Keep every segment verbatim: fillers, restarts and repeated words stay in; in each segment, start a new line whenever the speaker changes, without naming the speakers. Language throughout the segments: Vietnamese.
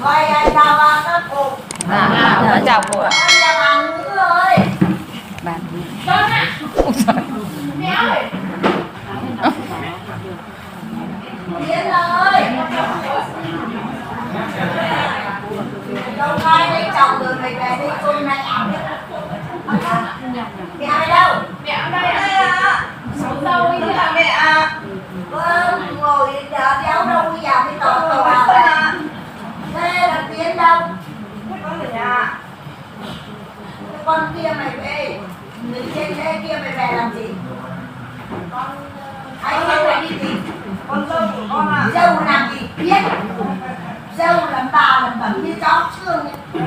Vậy ai chào bà các cụ.
À, à, chào cụ ạ.
Con chào bà Ngữ ơi.
Bà
Con ạ. Mẹ ơi. Tiến ơi. Đâu ai lấy chồng rồi mày về đây tôi này. Mẹ ai đâu?
Mẹ ở đây
Đây à.
sống dâu ấy chứ là
Mẹ à. Vâng, ngồi đéo đâu bây giờ mới tỏ tỏ vào à. Thế là Tiến đâu? Con ở nhà. Con kia mày về, người trên xe kia mày về làm gì? Con anh dâu lại đi tìm con dâu của con à? Dâu làm gì biết? Dâu làm bà làm bẩm như chó xương ấy.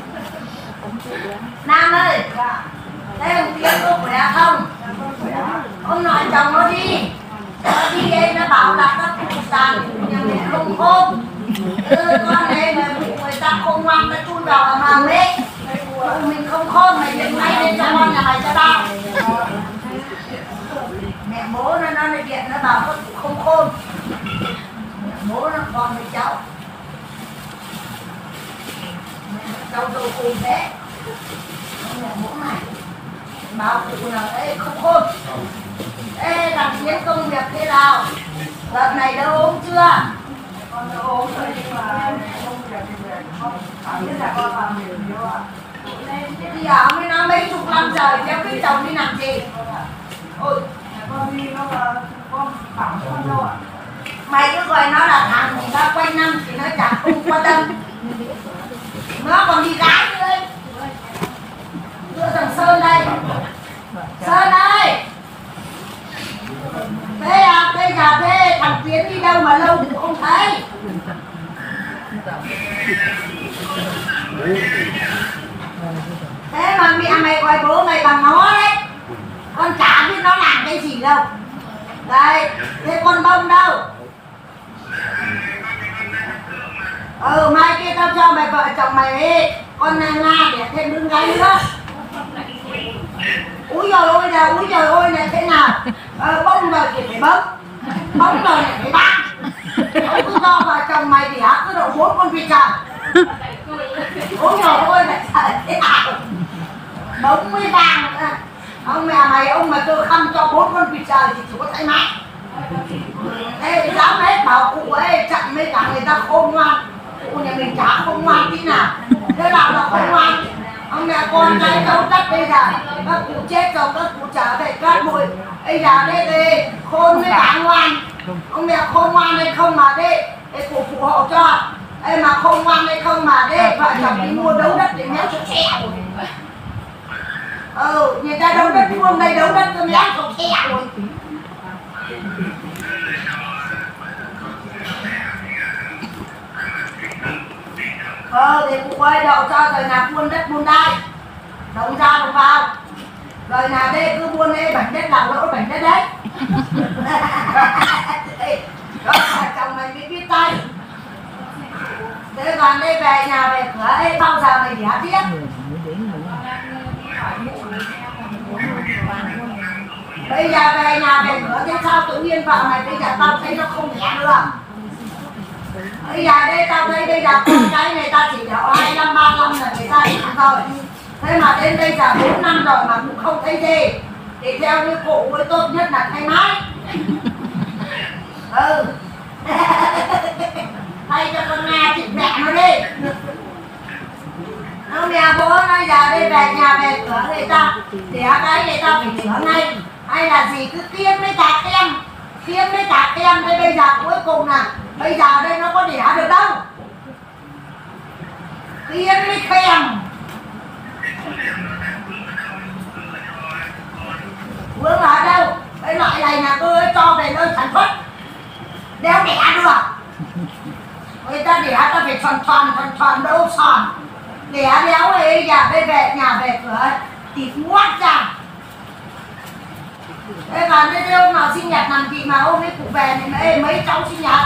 Nam ơi, thế ông Tiến có khỏe không? Ông nói chồng nó đi, nó đi đây nó bảo là các cụ già nhà mẹ không khôn. Ừ, con này mà người ta không ngoan nó chui vào mà màng đấy. Mình không khôn mày định ngay lên cho con nhà mày cho tao. Mẹ bố nó nó lại điện nó bảo con không khôn. Mẹ bố nó còn với cháu. Mẹ cháu đâu khôn thế. Mẹ bố này bảo cụ là ê không khôn. Ê thằng Tiến công việc thế nào? Đợt này đỡ ốm chưa? Con đỡ ốm rồi nhưng mà công việc thì về không. Không biết là con làm nhiều nhiều ạ. Bây giờ mới nói mấy chục năm trời kéo cái chồng đi làm gì? Ôi, con đi nó là con bảo con đâu ạ? Mày cứ gọi nó là thằng người ta quanh năm thì nó chẳng không quan tâm. Nó còn đi gái nữa đấy. Đưa thằng Sơn đây. Sơn ơi! Thế à, bây giờ thế thằng Tiến đi đâu mà lâu cũng không thấy. Thế mà mẹ mày gọi bố mày bằng nó đấy. Con chả biết nó làm cái gì đâu. Đây, thế con Bông đâu? Ừ, mai kia tao cho mày vợ chồng mày ấy. Con Nga để thêm đứa gái nữa. Úi dồi ôi là úi dồi ôi là thế nào? Ờ, bông rồi thì phải bông. Bông rồi thì phải băng. Ông cứ cho vợ chồng mày thì hả cứ độ bốn con vịt trời. Úi dồi ôi là thế nào? Bông mới vàng. Ông mẹ mày ông mà cơ khăm cho bốn con vịt trời thì chỉ có tay mát. Ê dám hết bảo cụ ấy chặn mấy cả người ta khôn ngoan. Cụ nhà mình chả không ngoan tí nào. Thế nào là không ngoan? Ông mẹ con cái đâu đất bây giờ các cụ chết rồi các cụ trở về cát bụi. Bây giờ đây đây khôn mới cả ngoan. Ông mẹ khôn ngoan hay không mà đây để cụ phù hộ cho. Ê mà khôn ngoan hay không mà đây vợ chồng đi mua đấu đất để méo cho xe. Ừ, người ta đấu đất vuông đây đấu đất cho méo cho xe rồi. Ờ thì cụ ơi đậu cho rồi là buôn đất buôn đai. Đậu ra đậu vào. Rồi là đây cứ buôn đây bảnh đất đào lỗ bảnh đất đấy. Đó là chồng mày mới biết tay. Thế còn đây về nhà về cửa ấy bao giờ mày đẻ tiếp? Bây giờ về nhà về cửa thế sao tự nhiên vợ mày bây giờ tao thấy nó không đẻ nữa. Bây giờ đây tao thấy bây giờ con cái người ta chỉ đẻ hai năm ba năm là người ta đẻ rồi. Thế mà đến bây giờ bốn năm rồi mà cũng không thấy gì. Thì theo như cụ mới tốt nhất là thay máy. Ừ. Thay cho con Nga chịu mẹ nó đi. Ông nhà bố nói giờ đây về nhà về cửa người ta đẻ cái người ta phải chữa ngay. Hay là gì cứ kiêng với tạc em. Kiêng với tạc em đây bây giờ cuối cùng là bây giờ đây nó có đẻ được đâu. Kiêng với khem. Vướng ở đâu? Cái loại này là tôi cho về nơi sản xuất. Đéo đẻ được. Người ta đẻ ta phải tròn tròn tròn tròn đâu tròn. Đẻ đéo ấy giờ đây về nhà về cửa thì ngoát ra. Thế còn đây ông nào sinh nhật làm gì mà ôm cái cụ về thì mấy, mấy cháu sinh nhật.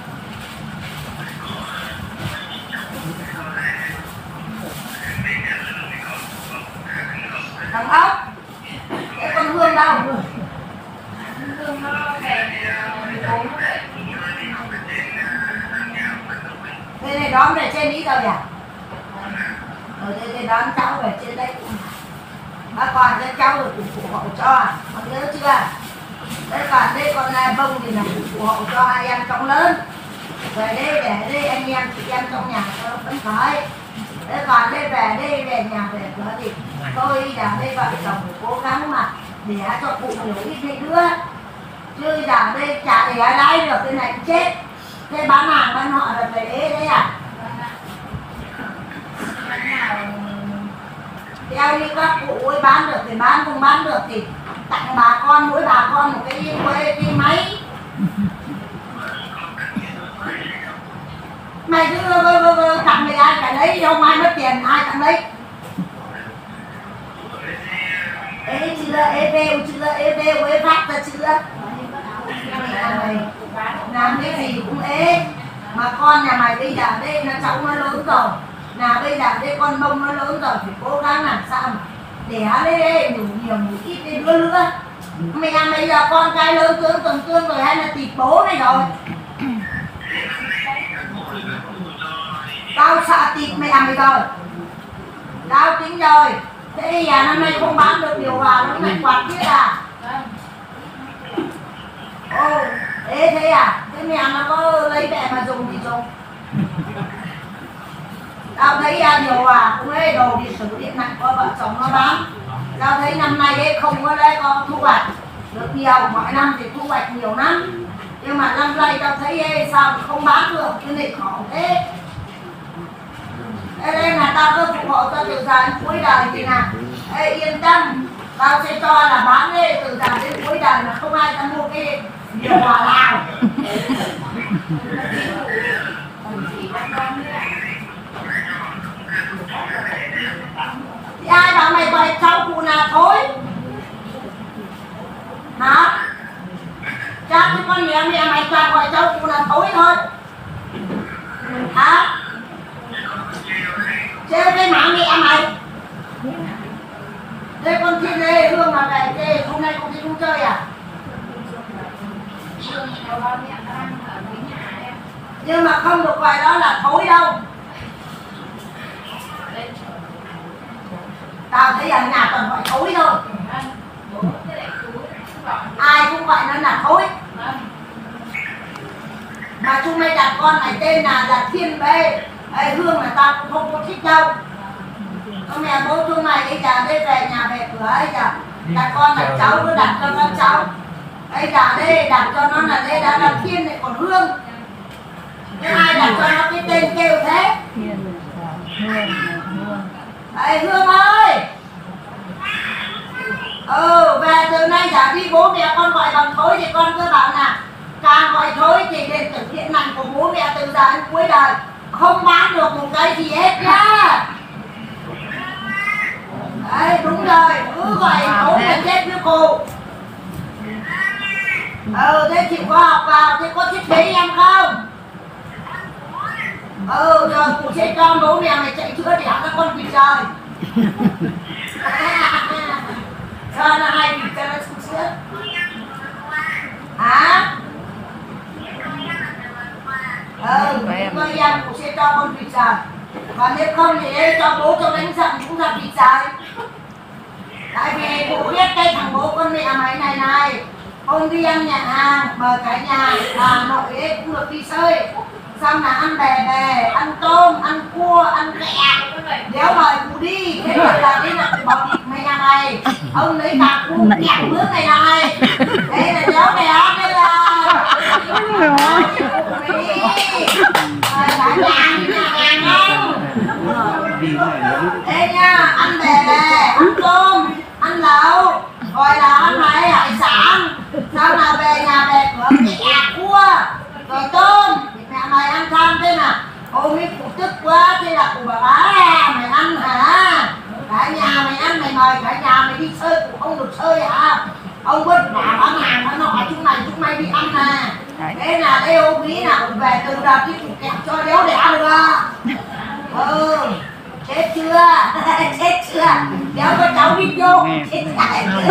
Thằng ốc. Cái con Hương đâu?
Hương nó về ốm.
Thế này đón về trên ý rồi à? Ở đây thì đón cháu về trên đây cũng bác còn cho cháu được phụ hộ cho, con nhớ chưa? Đây còn đây còn là bông thì là phụ hộ cho hai em trọng lớn. Về đây để đây anh em chị em trong nhà cho nó phấn khởi. Đây còn đây về đây về nhà về cửa thì tôi là đây vợ chồng cố gắng mà để cho cụ nhiều ít hay đứa. Chứ là đây chả để ai lái được cái này cũng chết. Thế bán hàng bán họ là phải ế đấy à? Theo như các cụ ơi bán được thì bán, không bán được thì tặng bà con, mỗi bà con một cái quê cái máy. Mày cứ tặng người ai cả lấy, đâu mai mất tiền ai tặng lấy. Ê chưa, ê bêu chưa, ê bêu ê phát ra chưa. Làm cái gì cũng ế. Mà con nhà mày bây giờ đây là cháu nó lớn rồi. Là bây giờ đây con bông nó lớn rồi, phải cố gắng làm sao mà đẻ lên đây đủ nhiều một ít cái đứa nữa. Mày làm bây giờ con cái lớn tướng tuần tương rồi hay là tịt bố này rồi. Tao sợ tịt mày làm mày rồi. Tao tính rồi. Thế thì à, năm nay không bán được điều hòa nó lại quạt thiết à. Ồ, thế thế à? Thế mẹ nó có lấy về mà dùng thì dùng. Tao thấy uh, điều hòa cũng ấy đồ điện tử điện lạnh có vợ chồng nó bán. Tao thấy năm nay ấy không có đấy có thu hoạch được nhiều, mọi năm thì thu hoạch nhiều lắm. Nhưng mà năm nay tao thấy ấy, sao không bán được cái này khổ thế. Thế nên là tao cứ phụ hộ cho từ giờ đến cuối đời thì là ê, yên tâm, tao sẽ cho là bán đi từ giờ đến cuối đời mà không ai ta mua cái điều hòa nào. Thì ai bảo mày gọi cháu cụ nào thối hả? Chắc cái con mẹ mẹ mày toàn gọi cháu cụ nào thối thôi hả? Trêu cái má mẹ mày. Thế con Thiên Lê Hương mà về thế hôm nay con đi không chơi à? Nhưng mà không được gọi đó là thối đâu. Tao thấy ở nhà toàn gọi thối thôi. Ai cũng gọi nó là thối. Mà chúng mày đặt con mày tên là là Thiên Bê. Ê, Hương là tao cũng không có thích đâu. Con mẹ bố chúng mày ấy giờ đây về nhà về cửa ấy giờ đặt con là cháu cứ đặt cho con cháu. Ấy giờ đây đặt cho nó là đây đã là Thiên này còn Hương. Thế ai đặt cho nó cái tên kêu thế? Ê Hương ơi. Ừ về từ nay giờ đi bố mẹ con gọi bằng thối thì con cứ bảo là càng gọi thối thì điện tử điện lạnh của bố mẹ từ giờ đến cuối đời không bán được một cái gì hết nhá. Đấy đúng rồi, cứ gọi thối là chết với cô. Ừ thế chịu có học vào, thế có thích thấy em không? Ừ rồi cụ sẽ cho bố mẹ mày chạy chữa đẻ các con vịt trời. Cho nó hai vịt cho nó chữa. Hả? Ừ, tôi em cũng sẽ cho con vịt trời. Và nếu không thì đây cho bố cho đánh giận cũng là vịt trời. Tại vì cụ biết cái thằng bố con mẹ mày này này hôm đi ăn nhà hàng, mời cả nhà Hà Nội ấy cũng được đi chơi. Xong là ăn bè bè, ăn tôm, ăn cua, ăn kẹ. Nếu mời cụ đi, thế rồi là đi là bỏ thịt mày nhà mày. Ông lấy cả cụ kẹo nước này này. Thế là cháu mày ăn đây là cụ mày đi. Rồi cả nhà đi nhà hàng không? Thế nha, ăn bè bè, ăn tôm, ăn lẩu. Rồi là ăn hải hải sản. Sau là về nhà về cửa kẹ cua, rồi tôm. Mẹ mày ăn tham thế nào? Ôi mấy cụ tức quá, thế là cụ bảo à, mày ăn hả? Cả nhà mày ăn, mày mời cả nhà mày đi chơi, cụ không được chơi hả? Ông bất bảo bán hàng bán nọ chúng mày, chúng mày đi ăn nè. Thế là đây ô quý nào về từ đợt đi cụ kẹo cho đéo đẻ được à? Ừ, chết chưa? Chết chưa? Đéo có cháu đi vô, chết chạy chưa?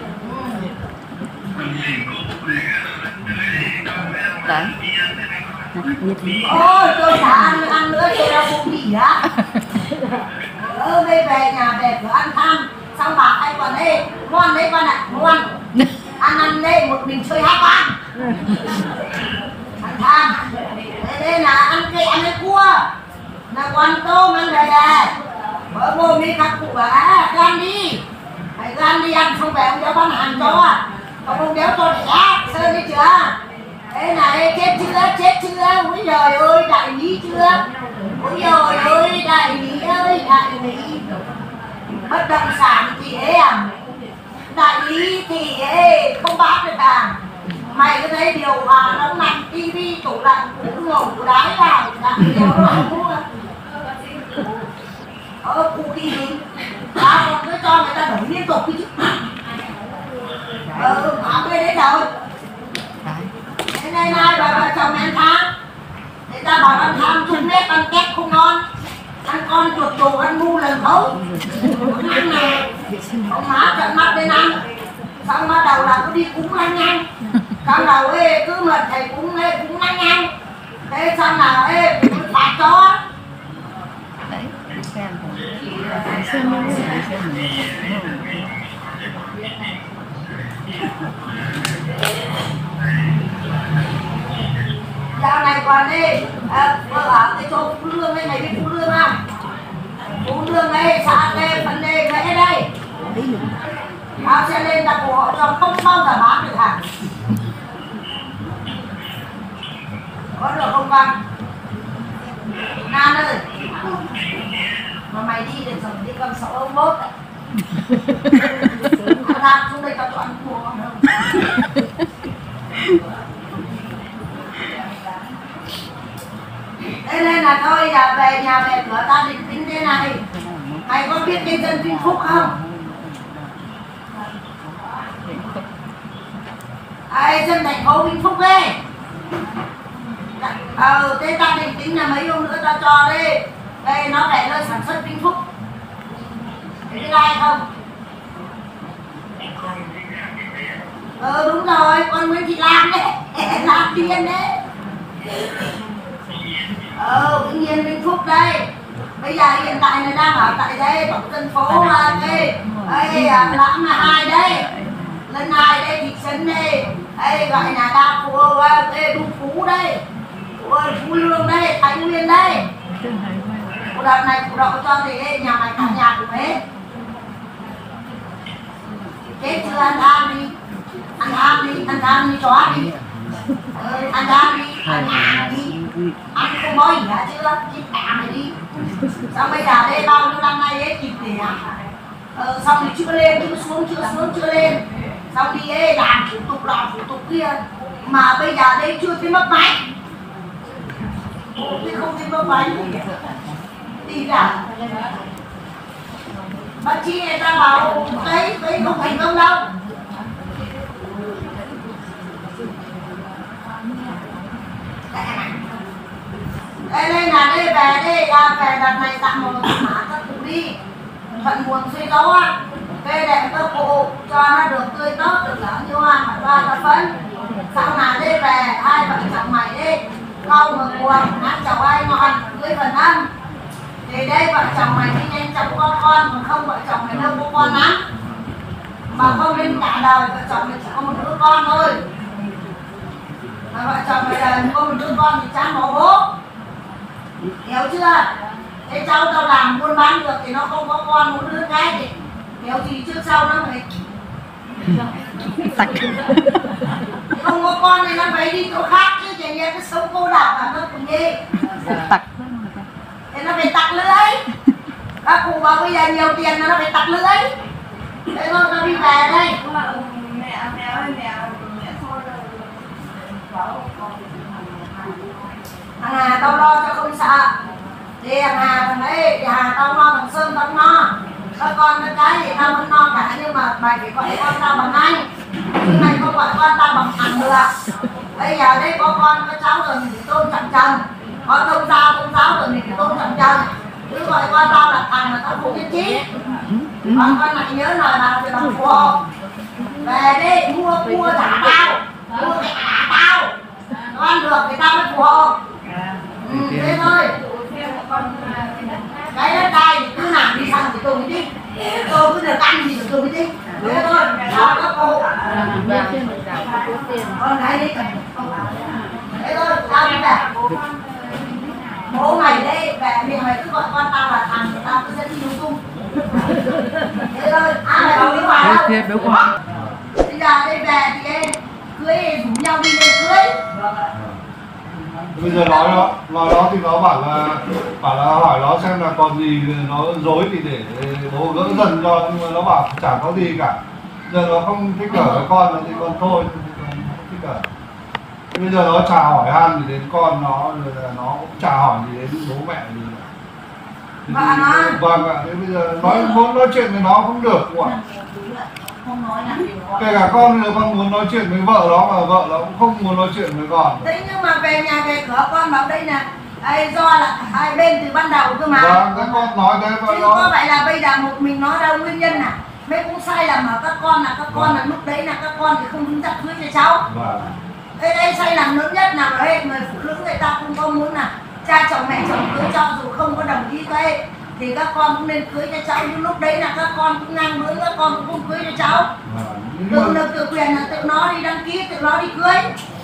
Đấy.
Ôi tôi chả ăn ăn nữa tôi đâu cũng gì á. Ờ đây về nhà về cửa ăn thăm xong bảo anh còn đây ngon đấy con ạ, ngon ăn ăn đây một mình chơi hai con ăn tham đây, đây là ăn cây ăn cái cua là con tôm ăn về về vợ bố đi các cụ bảo à, cứ ăn đi hãy cứ ăn đi ăn xong về ông đéo bán hàng cho ông ông đéo cho để ác sơn đi chưa thế này chết chưa chết chưa ôi trời ơi đại lý chưa ôi trời ơi đại lý ơi đại lý bất động sản thì ế à đại lý thì ế không bán được à mày cứ thấy điều hòa nó nằm tivi tủ lạnh cũng ngủ đái vào đã điều đó mua ờ cụ đi đi tao còn cứ cho người ta đổi liên tục đi chứ ờ bảo cái đấy rồi thế nay nay bà vợ chồng ăn tháng người ta bảo ăn tháng chung nếp ăn kép không ngon ăn con chuột tù ăn ngu lần khấu ăn này ông má trận mắt lên ăn xong bắt đầu là cứ đi cúng lăng nhăng xong đầu ê cứ mà thầy cúng ê cúng lăng nhăng thế xong nào ê cứ phạt cho dạo này còn đi à, ở cái chỗ Phú Lương đây này biết Phú Lương không? Phú Lương đây xã đây phần đây vẽ đây tao sẽ lên đặt của họ cho không bao giờ bán được hàng có được không con? Nan ơi mà mày đi được rồi đi con sáu ông bốt con ra xuống đây tao cho ăn cua không? Thế nên là thôi là về nhà về cửa ta định tính thế này mày có biết cái dân Vĩnh Phúc không? Ai dân thành phố Vĩnh Phúc ấy ờ thế ta định tính là mấy hôm nữa ta cho đi đây nó để nơi sản xuất Vĩnh Phúc thấy cái like không? Ờ đúng rồi con Nguyễn Thị Lan đấy Lan Tiên đấy ờ Vĩnh Yên Vĩnh Phúc đây bây giờ hiện tại này đang ở tại đây tổng dân phố đây đây lãm là hai đây lần hai đây thị trấn đây đây gọi là đa phú đây đu phú đây Phú Lương đây Thái Nguyên đây cuộc đợt này cuộc đậu cho thì đây nhà mày cả nhà của hết chết chưa ăn tham đi ăn tham đi ăn tham đi chó đi ờ, ăn tham đi ăn nhà đi ăn không có gì hả chưa chết cả mày đi xong bây giờ đây bao nhiêu năm nay ấy kịp để ờ, xong thì chưa lên chưa xuống chưa xuống chưa lên xong đi ấy làm thủ tục làm thủ tục kia mà bây giờ đây chưa thấy mất máy thì không thấy mất máy đi cả bác chị người ta bảo đấy đấy không thành công đâu đây đây là đây về đây là về đợt này tặng một mã các cụ đi thuận buồn suy tố á cây đẹp các cụ cho nó được tươi tốt được lớn như hoa mà hoa nó phấn sau nào đây về hai vợ chồng mày đi câu một buồn hát chồng ai ngon cưới phần ăn thì đây vợ chồng mày đi nhanh chóng có con còn không vợ chồng mày đâu có con lắm mà không nên cả đời vợ chồng mày chỉ có một đứa con thôi mà vợ chồng mày đời có một đứa con thì chán bỏ bố hiểu chưa? Thế cháu tao làm buôn bán được thì nó không có con một đứa cái thì hiểu gì trước sau nó phải không có con thì nó phải đi chỗ khác chứ chẳng nhẽ cái sống cô độc là nó cũng gì thì nó phải tặc lưới các cụ bảo bây giờ nhiều tiền nó phải tặc lưới thế thôi nó đi về đây
mẹ mẹ ơi mẹ mẹ thôi
thằng Hà tao lo cho không sợ thì thằng Hà thằng ấy thì Hà tao lo thằng Sơn tao lo các con cái cái thì tao vẫn lo cả nhưng mà mày phải gọi con tao bằng anh chứ mày không gọi con tao bằng thằng được bây giờ đây có con có cháu rồi mình phải tôn trọng chồng có thông gia tôn giáo rồi mình phải tôn trọng chồng chứ gọi con tao là thằng mà tao không nhất trí còn con lại nhớ lời nào thì bằng phù về đi mua mua trả tao mua cái trả tao nó ăn được thì tao mới phù hộ. Ừ, thế thôi. Cái đất đai thì cứ làm đi sang thì tôi mới thích. Tôi cứ được ăn gì thì tôi mới thích. Thế thôi, đó các cô. Con gái đi. Thế thôi, tao đi về. Bố mày đây, về mình mày cứ gọi con tao là thằng, tao cứ dẫn đi lung tung. Thế thôi, ai lại bảo đi ngoài đâu. Bây giờ đây về thì em cưới rủ nhau đi lên cưới.
Bây giờ nói nó, nói nó thì nó bảo là bảo là hỏi nó xem là còn gì nó dối thì để bố gỡ dần cho, nhưng mà nó bảo chả có gì cả. Giờ nó không thích ở với con thì con thôi, không thích ở. Bây giờ nó chả hỏi han gì đến con nó, rồi là nó cũng chả hỏi gì đến bố mẹ gì cả.
Vợ nó.
Vâng ạ, thế bây giờ nói muốn nói chuyện với nó không được không ạ?
Không nói làm gì
Kể cả con bây giờ con muốn nói chuyện với vợ nó mà vợ nó cũng không muốn nói chuyện với con.
thế nhưng mà về nhà về cửa con bảo đây là ấy, do là hai bên từ ban đầu cơ mà.
Vâng, thế con nói thế vợ
chứ
nó.
có phải là bây giờ một mình nó đâu, nguyên nhân là mấy cũng sai lầm ở các con, là các con là lúc đấy là các con thì không đứng chặt cưới cho cháu.
Vâng.
Đây đây sai lầm lớn nhất là ở đây người phụ nữ người ta cũng có muốn là cha chồng mẹ chồng cưới cho dù không có đồng ý cái thì các con cũng nên cưới cho cháu, nhưng lúc đấy là các con cũng ngang bướng, các con cũng không cưới cho cháu. Tự được tự quyền là tự nó đi đăng ký, tự nó đi cưới.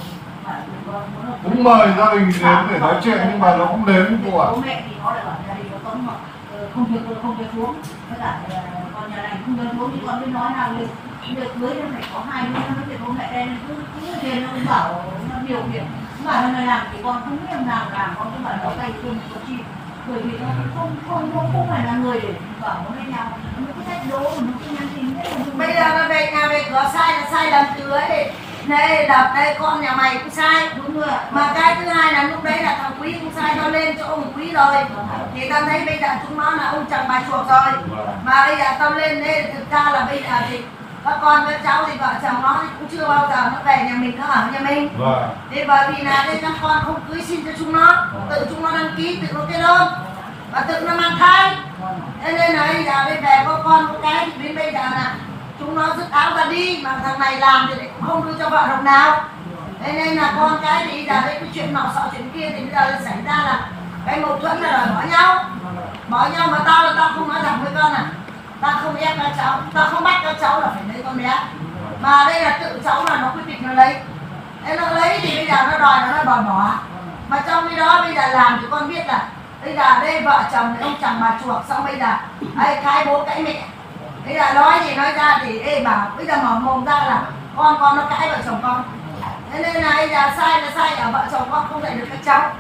Cũng mời gia đình đến để nói chuyện nhưng mà nó không đến cô ạ.
Bố mẹ thì nó lại bảo gia đình nó cấm mà không được không được xuống, với cả con nhà này không được xuống thì con mới nói nào được được cưới nên phải có hai đứa nó mới bố mẹ đây cứ cứ tiền nó cũng bảo nó điều khiển, mà nó làm thì con không biết nào làm, con cứ bảo nó tay chân có chi, bởi vì nó không không không không phải là người để bảo nó với nhau, nó cứ thách đố nó cứ nhắn tin hết. Bây giờ nó về nhà về cửa sai là sai lầm từ ấy. Đây đập đây con nhà mày cũng sai, đúng rồi. Mà cái thứ hai là lúc đấy là thằng Quý cũng sai, nó lên cho ông Quý rồi. Thì tao thấy bây giờ chúng nó là ông chồng bà chuộc rồi. Mà bây giờ tao lên đây thực ra là bây giờ thì các con các cháu thì vợ chồng nó thì cũng chưa bao giờ nó về nhà mình, nó ở nhà mình. Thì bởi vì là đây các con không cưới xin cho chúng nó, tự chúng nó đăng ký, tự nó kết hôn và tự nó mang thai. Thế nên là bây giờ đây về có con có cái thì đến bây giờ là chúng nó dứt áo ra đi, mà thằng này làm thì cũng không đưa cho vợ đồng nào. Thế nên là con cái thì giờ đây cái chuyện nọ sợ chuyện kia thì bây giờ xảy ra là cái mâu thuẫn là bỏ nhau bỏ nhau mà tao là tao không nói rằng với con à, tao không ép các cháu, tao không bắt các cháu là phải lấy con bé, mà đây là tự cháu là nó quyết định nó lấy. Thế nó lấy thì bây giờ nó đòi nó đòi bỏ, mà trong khi đó bây giờ làm thì con biết là bây giờ đây vợ chồng thì ông chồng bà chuộc, xong bây giờ ấy cái bố cãi mẹ. Bây giờ nói gì nói ra thì ê bảo bây giờ mở mồm ra là con con nó cãi vợ chồng con. Thế nên là bây giờ sai là sai ở vợ chồng con không dạy được các cháu.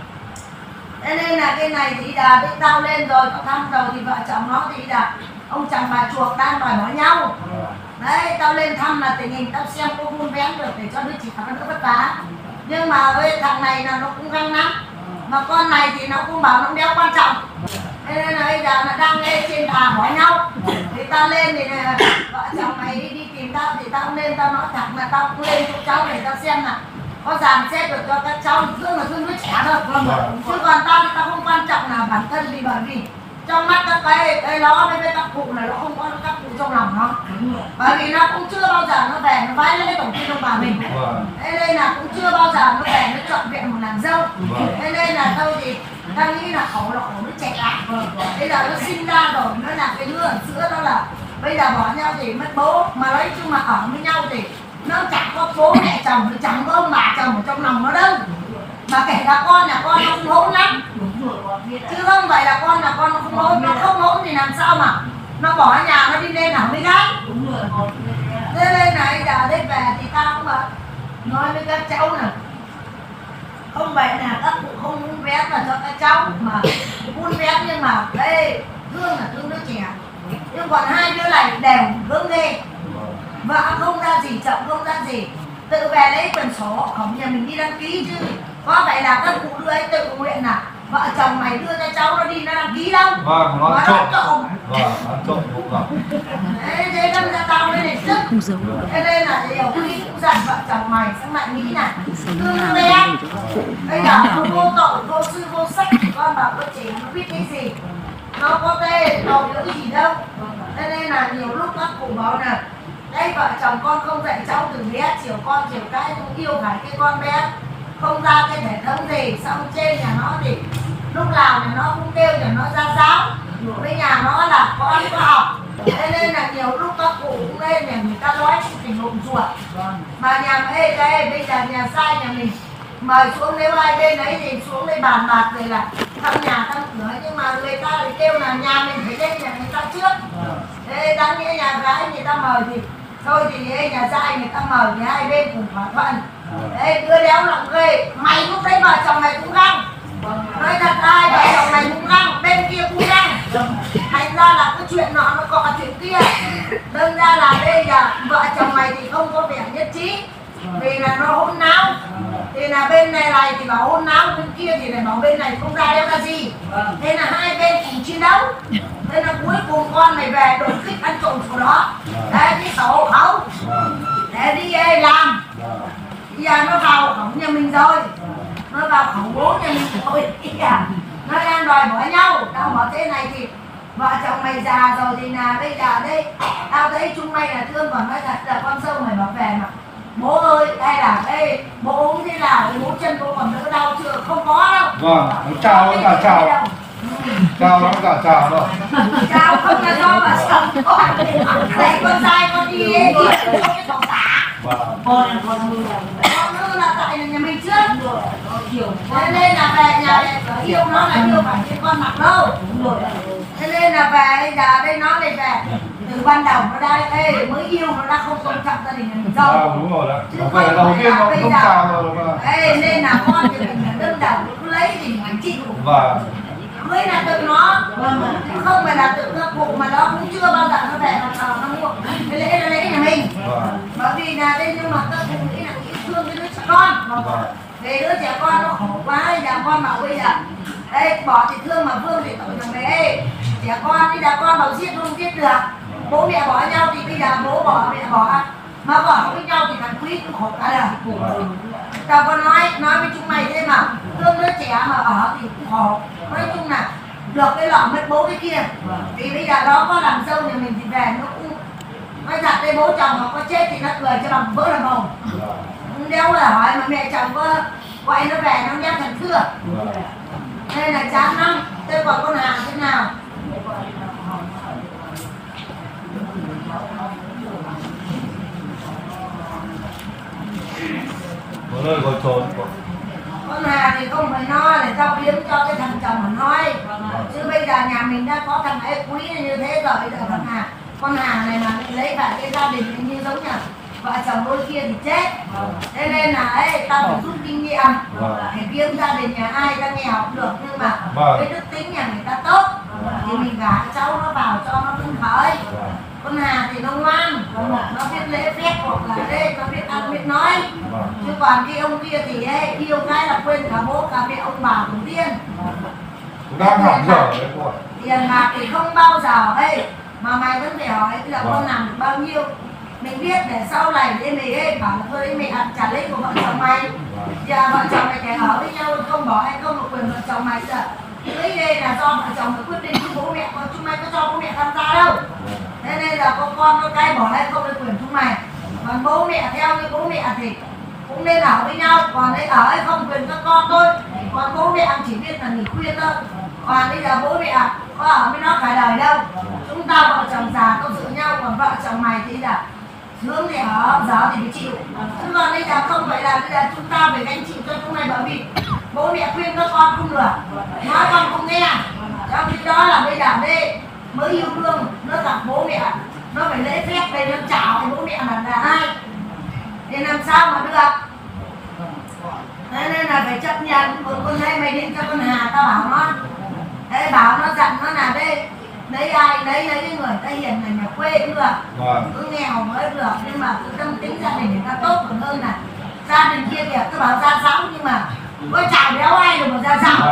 Thế nên là cái này thì là bây tao lên rồi, tao thăm rồi thì vợ chồng nó thì là ông chồng bà chuộc đang đòi bỏ nhau. Đấy, tao lên thăm là tình hình tao xem có vun vén được để cho đứa chị nó đỡ vất vả. Nhưng mà với thằng này là nó cũng găng lắm. Mà con này thì nó cũng bảo nó đeo quan trọng. Thế nên là bây giờ là đang nghe trên đà bỏ nhau. Thì tao lên thì là, vợ chồng mày đi, đi tìm tao thì tao lên tao nói thẳng là tao cũng lên cho cháu để tao xem là có dàn xếp được cho các cháu thương là thương đứa trẻ thôi. Chứ còn tao thì tao không quan trọng là bản thân vì bởi vì trong mắt các cái cái nó với các cụ này nó không có các cụ trong lòng nó, bởi vì nó cũng chưa bao giờ nó về nó vái lấy tổng tiên ông bà mình. Thế nên là cũng chưa bao giờ nó về nó trọn vẹn một nàng dâu. Thế nên là thôi thì tao nghĩ là khổ là khổ đứa trẻ ạ. Bây giờ nó sinh ra rồi nó là cái đứa ở giữa đó là bây giờ bỏ nhau thì mất bố, mà nói chung mà ở với nhau thì nó chẳng có bố mẹ chồng, chẳng có ông bà chồng ở trong lòng nó đâu. Mà kể cả con là con nó cũng hỗn lắm, chứ không phải là con là con nó không hỗn, nó không hỗn thì làm sao mà nó bỏ nhà nó đi lên ở với gái. Thế nên này giờ đây về thì tao cũng bảo nói với các cháu là không phải là các cụ không muốn vén là cho các cháu mà muốn vén, nhưng mà đây thương là thương đứa trẻ, nhưng còn hai đứa này đều hướng ghê, vợ không ra gì, chồng không ra gì, tự về lấy quyển sổ hộ khẩu nhà mình đi đăng ký, chứ có phải là các cụ đưa ấy tự nguyện là vợ chồng mày đưa cho cháu nó đi nó đăng ký đâu.
Vâng, nó
mà
trộm.
nó trộm.
Vâng, nó trộm cũng gặp.
Thế thế đâm ra tao mới này sức. Thế nên là nhiều khi cũng dặn vợ chồng mày sẽ lại nghĩ là thương bé. Bây giờ không vô tội, vô sư, vô sách thì con bảo con chỉ nó biết cái gì, nó có cái đầu đỡ gì đâu. Thế nên là nhiều lúc các cụ bảo là đây vợ chồng con không dạy cháu từ bé chiều con chiều cái không yêu phải cái con bé. không ra cái hệ thống gì, xong trên nhà nó thì lúc nào thì nó cũng kêu nhà nó ra giáo, với nhà nó là có ăn có học. Thế nên là nhiều lúc các cụ cũng lên nhà người ta nói thì lộn ruột. Mà nhà ê đây bây giờ nhà sai nhà mình mời xuống, nếu ai bên ấy thì xuống đây bàn bạc rồi là thăm nhà thăm cửa, nhưng mà người ta thì kêu là nhà mình phải lên nhà người ta trước. Thế đáng nghĩa nhà gái người ta mời thì thôi thì ê, nhà trai người ta mời thì hai bên cùng thỏa thuận. Ê đứa đéo lòng ghê, mày lúc đấy vợ chồng mày cũng găng. Nói thật ai vợ chồng mày cũng găng, bên kia cũng găng. Thành ra là cái chuyện nọ nó có chuyện kia. Đơn ra là đây là vợ chồng mày thì không có vẻ nhất trí, vì là nó hôn náo. Thì là bên này này thì bảo hôn náo, bên kia thì lại bảo bên này không ra đeo ra gì. Thế là hai bên cùng chiến đấu. Thế là cuối cùng con mày về đột kích ăn trộm của nó. Đấy cái sổ hộ khẩu để đi ê, làm. Bây giờ nó vào khẩu nhà mình rồi, nó vào khẩu bố nhà mình rồi. Nó đang đòi bỏ nhau. Tao bảo thế này thì vợ chồng mày già rồi thì là bây giờ đây tao thấy chúng mày là thương, còn nói thật là con sâu mày bảo về mà bố ơi hay là đây bố uống thế nào thì bố chân bố còn đỡ đau chưa, không có đâu.
Vâng, chào nó cả chào, chào nó cả chào rồi.
Chào không là do mà sống con này con trai con đi ấy không cái cậu tả. Con nữa là tại nhà mình trước, thế nên là về nhà này yêu nó là yêu phải cái con mặt đâu. Thế nên là về bây giờ đây nó này về từ ban đầu nó đây ê, mới yêu nó đã không tôn trọng gia đình nhà mình đâu.
À, đúng rồi đấy. Về đầu tiên nó không chào rồi mà.
Ê, nên là con thì mình là đơn đầu cứ lấy thì mình chịu.
Vâng.
Mới là tự nó, không phải là tự các cụ mà nó cũng chưa bao giờ nó về nó chờ nó mua. Cái lễ nó lấy nhà mình.
Vâng.
Bởi vì là đây nhưng mà các cụ nghĩ là yêu thương cái đứa trẻ con.
Vâng.
Về đứa trẻ con nó khổ quá, nhà con bảo bây giờ đây bỏ thì thương mà vương thì tội thằng này ê. Trẻ con đi là con bảo giết không giết được. Bố mẹ bỏ nhau thì bây giờ bố bỏ mẹ bỏ. Mà bỏ với nhau thì thằng Quý cũng khổ cả đời. Tao có nói, nói với chúng mày thế mà thương đứa trẻ mà ở thì cũng khổ. Nói chung là được cái lọ mất bố cái kia. Thì bây giờ đó có làm dâu nhà mình thì về nó cũng nói thật đây bố chồng mà có chết thì nó cười cho bằng vỡ làm mồm. Đéo là hỏi mà mẹ chồng có gọi nó về nó nhắc thằng xưa. Nên là chán lắm. Thế còn con Hà thế nào?
Có nơi có trốn.
Con Hà thì không phải nói để tao biếm cho cái thằng chồng mà nói. Chứ bây giờ nhà mình đã có thằng ấy Quý như thế rồi, bây giờ thằng Hà con Hà này mà lấy cả cái gia đình như giống như vợ chồng đôi kia thì chết. Thế nên là ấy tao phải rút kinh nghiệm để kiếm gia đình nhà ai ta nghèo cũng được, nhưng mà cái đức tính nhà người ta tốt thì mình gả cháu nó vào cho nó phấn khởi. Con Hà thì nó ngoan, nó biết lễ phép hoặc là đây nó biết ăn biết nói. Chứ còn cái ông kia thì ấy, yêu cái là quên cả bố cả mẹ ông bà tổ tiên.
Đang hẳn dở đấy cô ạ.
Tiền bạc thì không bao giờ ấy, mà mày vẫn phải hỏi là con làm được bao nhiêu. Mình biết để sau này để mình ấy bảo là thôi mẹ ăn trả lấy của vợ chồng mày. Giờ vợ chồng mày phải ở với nhau không bỏ hay không được quyền vợ chồng mày giờ. Cái đây là do vợ chồng mày quyết định, chứ bố mẹ có chúng mày có cho bố mẹ tham gia đâu. Thế nên là có con có cái bỏ hay không được quyền chúng mày. Còn bố mẹ theo như bố mẹ thì cũng nên ở với nhau, còn đấy ở hay không quyền các con thôi. Còn bố mẹ chỉ biết là nghỉ khuyên thôi. Còn bây giờ bố mẹ có ở với nó cả đời đâu. Chúng ta vợ chồng già có giữ nhau, còn vợ chồng mày thì là hướng thì ở, giờ thì phải chịu. Chứ còn bây giờ không phải là bây giờ chúng ta phải gánh chịu cho chúng mày, bởi vì bố mẹ khuyên các con không được, nói con không nghe. Trong khi đó là bây giờ đây mới yêu đương, nó gặp bố mẹ nó phải lễ phép, đây nó chào thì bố mẹ là là ai thì làm sao mà được. Thế nên là phải chấp nhận. Con con thấy mày đến cho con Hà tao bảo nó, thế bảo nó dặn nó là đây lấy ai lấy lấy cái người ta hiền này nhà quê cũng được, cứ nghèo mới được, nhưng mà cứ tâm tính gia đình người ta tốt còn hơn là gia đình kia kìa cứ bảo ra giáo nhưng mà có chào béo ai được mà ra giáo.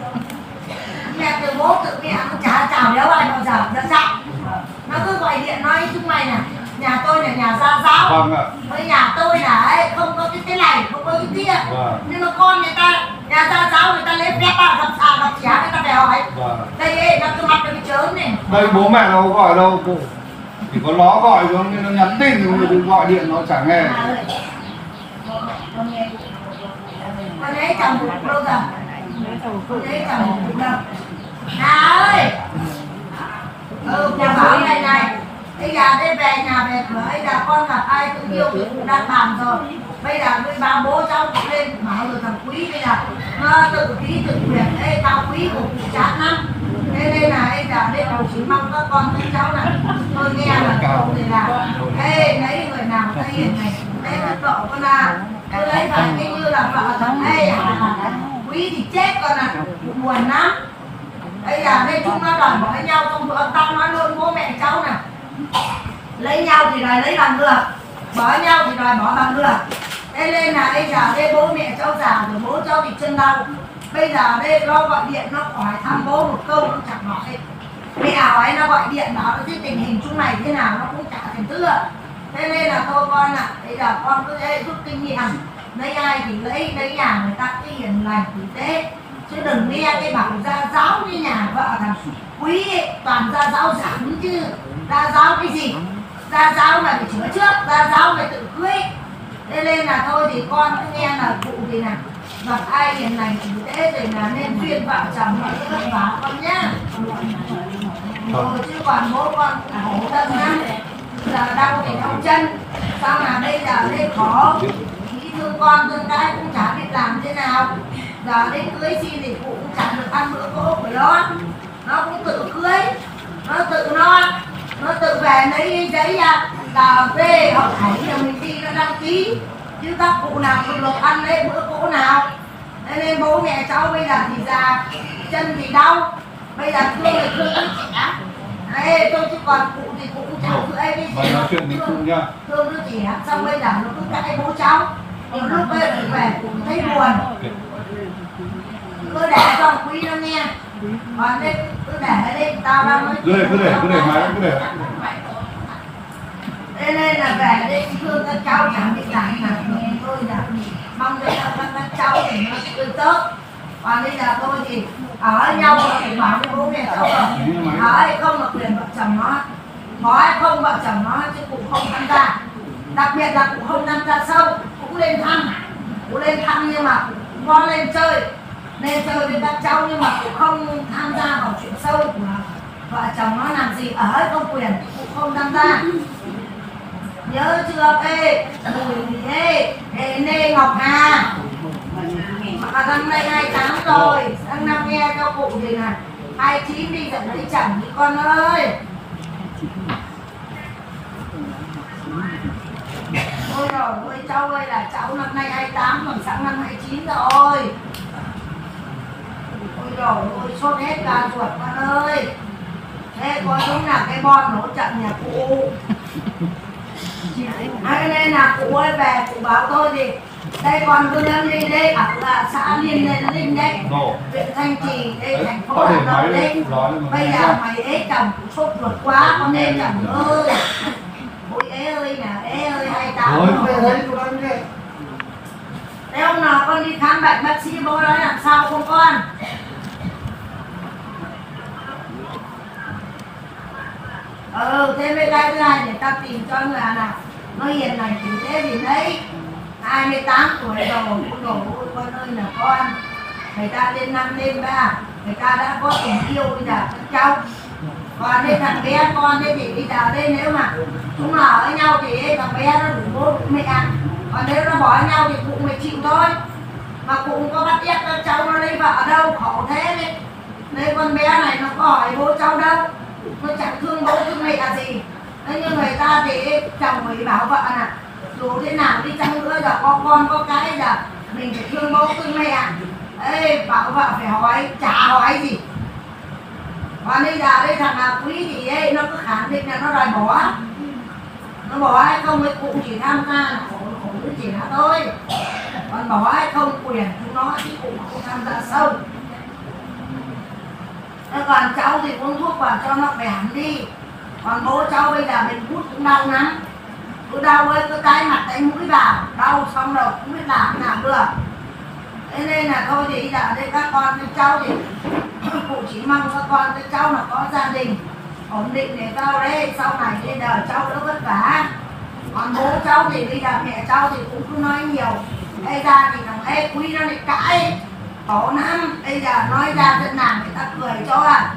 Mẹ từ bố tự mẹ nó chả chào béo ai bao giờ ra giáo. Nó cứ gọi điện nói chúng mày nè, nhà tôi là nhà gia giáo,
vâng ạ.
với nhà tôi là ấy không có cái thế này không có cái kia,
vâng.
Nhưng mà con người ta nhà gia giáo người ta lấy phép à, gặp xà gặp chả người ta phải hỏi. Vâng. Đây ấy nó cứ mặt nó bị chớm này.
Đây bố mẹ nó gọi đâu cô, chỉ có nó gọi xuống nên nó nhắn tin thì gọi điện nó chẳng nghe.
con ấy chồng cụ đâu rồi, con ấy chồng cụ đâu. Hà ơi, ừ, nhà bảo này này, bây giờ đây về nhà về cửa, bây giờ con gặp ai thương yêu thì cũng đang làm rồi. Bây giờ với ba bố cháu cũng lên bảo rồi thằng Quý bây giờ nó tự ký tự quyền, ê tao Quý cũng chán lắm. Thế nên là bây giờ đây cầu chỉ mong các con các cháu này tôi nghe là cậu thì là ê lấy người nào thấy hiền này, đây là cậu con à, tôi lấy phải cái như là vợ thằng ê Quý thì chết con à, buồn lắm. Bây giờ đây chúng nó đòi bỏ nhau không được, tao nói luôn bố mẹ cháu nè, lấy nhau thì đòi lấy bằng được, bỏ nhau thì đòi bỏ bằng được. Thế nên là bây giờ đây bố mẹ cháu già rồi, bố cháu bị chân đau. Bây giờ đây nó gọi điện nó hỏi thăm bố một câu nó chẳng hỏi. Mẹ hỏi nó gọi điện bảo nó cái tình hình chung này thế nào nó cũng chả thèm tưa. Thế nên là thôi con ạ, à, bây giờ con cứ thế rút kinh nghiệm, lấy ai thì lấy lấy nhà người ta cái hiền lành tử tế, chứ đừng nghe cái bảo gia giáo như nhà vợ thằng Quý ấy, toàn gia giáo giảm chứ. Gia giáo cái gì? Gia giáo là phải chữa trước, gia giáo phải tự cưới. Thế nên là thôi thì con cứ nghe là cụ thì là gặp ai hiền lành tử tế thì là nên khuyên vợ chồng nó vất vả con nhá. Rồi chứ còn bố con cũng khổ thân lắm, giờ đau thì đau chân, sao là bây giờ đây khó, nghĩ thương con thương cái cũng chả biết làm thế nào. Giờ đến cưới xin thì cụ cũng chẳng được ăn bữa cỗ của nó, nó cũng tự cưới, nó tự nó, nó tự về lấy giấy ra cà phê họ thảy rồi mình đi nó đăng ký, chứ các cụ nào không được ăn lấy bữa cỗ nào. Thế nên bố mẹ cháu bây giờ thì già, chân thì đau, bây giờ thương thì thương đứa trẻ. Ê, tôi chứ còn cụ thì cụ cũng chẳng thương cái gì
nói chuyện với cụ nha.
Thương đứa trẻ, xong bây giờ nó cứ cãi bố cháu, lúc bây giờ về cũng thấy buồn. Cứ để cho Quý nó nghe, còn đây cứ để ở đây tao đang nói
Cứ để, cứ để, cứ để máy, cứ để.
Thế nên là về đây thương các cháu chẳng biết làm nào thôi là mong cho các, các cháu thì nó tươi tốt. Còn bây giờ tôi thì ở nhau thì bảo với bố mẹ cháu rồi, ở hay không là quyền vợ chồng nó, có hay không vợ chồng nó chứ cũng không tham gia. Đặc biệt là cũng không tham gia sâu, cũng lên thăm, cũng lên thăm nhưng mà cũng có lên chơi, lên chơi với các cháu nhưng mà cũng không tham gia vào chuyện sâu của vợ chồng nó làm gì, ở hay không quyền cũng không tham gia. Nhớ chưa? Ê, Bùi ê, ê, Nê Ngọc Hà mà năm nay hai tám rồi, sang năm nghe cho cụ thì là hai chín đi dẫn lấy chồng đi con ơi. Ôi trời ơi, cháu ơi là cháu năm nay hai tám còn sang năm hai chín rồi. Ôi trời ơi, sốt hết cả ruột con ơi. Thế có đúng là cái bon nổ trận nhà cụ. Thế nên là cụ ơi về cụ bảo tôi thì đây còn cứ lên đi đây ở là xã Liên Liên Linh đây, huyện Thanh Trì đây, thành phố Hà Nội đây. Bây giờ mày ế chồng cũng sốt ruột quá, con nên chồng ơi. Ôi ế ơi nè, ế ơi hai tám rồi. Thế hôm nào con đi khám bệnh bác sĩ bố nói làm sao không con? Ừ, thế với cái thứ hai để ta tìm cho người nào nó hiền lành tử tế thì đấy. Hai mươi tám tuổi rồi, ôi đồ ôi con ơi là con, người ta lên năm lên ba, người ta đã có tình yêu bây giờ các cháu. Còn đây thằng bé con đây thì bây giờ đây nếu mà chúng nó ở với nhau thì thằng bé nó đủ bố đủ mẹ, còn nếu nó bỏ nhau thì cụ mới chịu thôi. Mà cụ không có bắt ép các cháu nó lấy vợ đâu, khổ thế đấy. Đây con bé này nó có hỏi bố cháu đâu, nó chẳng thương bố thương mẹ là gì. Thế nhưng người ta thì chồng mới bảo vợ nè, dù thế nào đi chăng nữa giờ có con có cái giờ mình phải thương bố thương mẹ. Ê, bảo vợ phải hỏi, chả hỏi gì. Còn bây giờ đây thằng nào Quý thì ấy, nó cứ khẳng định là nó đòi bỏ. Nó bỏ hay không thì cụ chỉ tham gia là khổ khổ đứa chỉ là thôi. Còn bỏ hay không quyền chúng nó chứ cụ không tham gia sâu. Thế còn cháu thì uống thuốc vào cho nó khỏe hẳn đi. Còn bố cháu bây giờ mình hút cũng đau lắm. Cứ đau với cứ cái mặt cái mũi vào, đau xong rồi cũng biết làm nào được. Thế nên là thôi thì bây giờ đây các con các cháu thì cụ chỉ mong các con các cháu là có gia đình ổn định để sau đấy sau này bây giờ cháu đỡ vất vả. Còn bố cháu thì bây giờ mẹ cháu thì cũng cứ nói nhiều, Ê ra thì thằng Ê Quý nó lại cãi khổ lắm, bây giờ nói ra dân làng người ta cười cho à.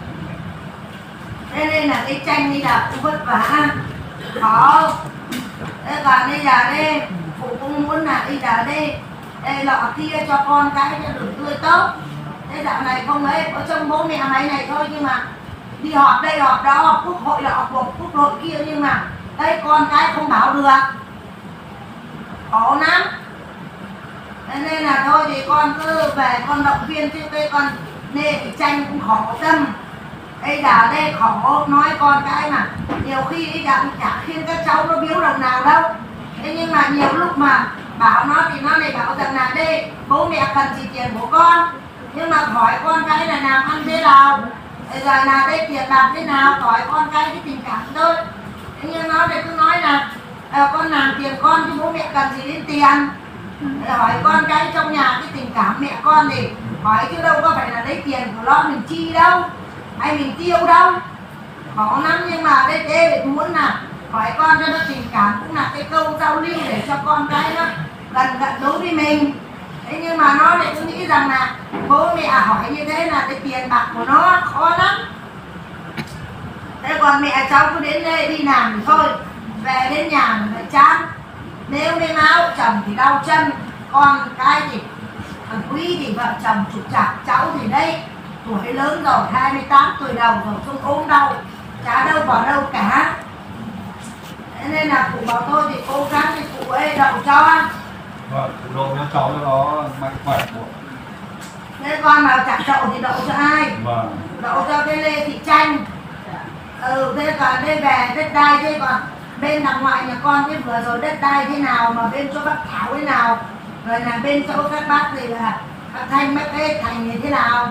Thế nên là cái tranh đi là cũng vất vả khó. Thế còn bây giờ đây phụ cũng muốn là bây giờ đây đây lọ kia cho con cái cho được tươi tốt. Thế dạo này không ấy có trông bố mẹ máy này thôi, nhưng mà đi họp đây họp đó, họp quốc hội là họp cuộc quốc hội kia, nhưng mà đây con cái không bảo được, khổ lắm. Thế nên là thôi thì con cứ về con động viên chứ đây con nê thì tranh cũng khổ tâm. Bây giờ đây khổ nói con cái mà nhiều khi bây giờ cũng chả khuyên các cháu nó biếu đồng nào đâu. Thế nhưng mà nhiều lúc mà bảo nó thì nó lại bảo rằng là đây bố mẹ cần gì tiền của con, nhưng mà hỏi con cái là làm ăn thế nào, bây giờ là đây tiền bạc thế nào, hỏi con cái cái tình cảm thôi. Thế nhưng nó thì cứ nói là à, con làm tiền con chứ bố mẹ cần gì đến tiền. Để hỏi con cái trong nhà cái tình cảm mẹ con thì hỏi chứ đâu có phải là lấy tiền của nó mình chi đâu, hay mình tiêu đâu, khó lắm. Nhưng mà đây đây muốn là hỏi con cho nó tình cảm cũng là cái câu giao lưu để cho con cái nó gần gần đối với mình. Thế nhưng mà nó lại cứ nghĩ rằng là bố mẹ hỏi như thế là cái tiền bạc của nó khó lắm. Thế còn mẹ cháu cứ đến đây đi làm thì thôi, về đến nhà mình phải chán. Nếu mấy máu chồng thì đau chân, con cái thì thằng Quý thì vợ chồng trục trặc, cháu thì đây tuổi lớn rồi, hai mươi tám tuổi đầu rồi, không ốm đau, chả đâu vào đâu cả. Thế nên là cụ bảo tôi thì cố gắng thì cụ ấy đậu cho.
Vâng, cụ đậu cho cháu cho nó mạnh khỏe của.
Thế con mà chặt đậu thì đậu cho ai?
Vâng.
Đậu cho cái Lê Thị Tranh. Ừ, thế còn đây về đất đai, thế còn bên đằng ngoại nhà con cái vừa rồi đất đai thế nào, mà bên chỗ bác Thảo thế nào, rồi là bên chỗ các bác thì là bác Thanh bác Ê Thành như thế nào.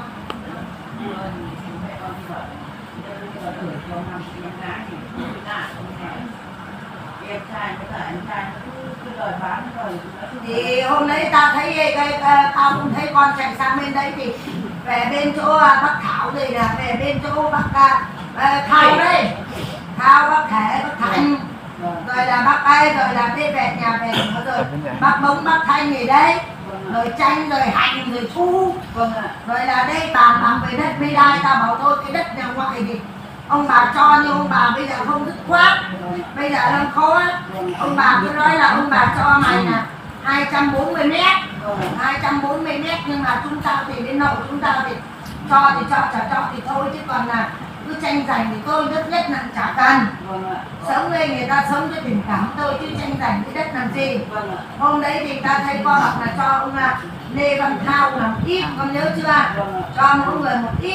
Thì hôm đấy tao thấy cái, cái, tao cũng thấy con chạy sang bên đấy thì về bên chỗ bác Thảo thì là về bên chỗ bác uh, Thảo đây, Thảo bác Thể bác Thành, rồi là bác ai, rồi là đi về nhà về rồi bác Bống bác Thanh gì đấy, rồi Tranh rồi Hành rồi Thu, rồi là đây bàn bạc về đất bê đai. Tao bảo thôi cái đất nhà ngoại thì ông bà cho, nhưng ông bà bây giờ không dứt khoát, bây giờ đang khó. Ông bà cứ nói là ông bà cho mày là hai trăm bốn mươi mét, hai trăm bốn mươi mét, nhưng mà chúng ta thì đến nội chúng ta thì cho thì cho, chả cho thì thôi, chứ còn là cứ tranh giành thì tôi rất nhất là chả cần. Sống đây người ta sống cho tình cảm tôi, chứ tranh giành cái đất làm gì. Hôm đấy thì ta thấy con học là cho ông là Lê Văn Thao làm ít, con nhớ chưa, cho mỗi người một ít.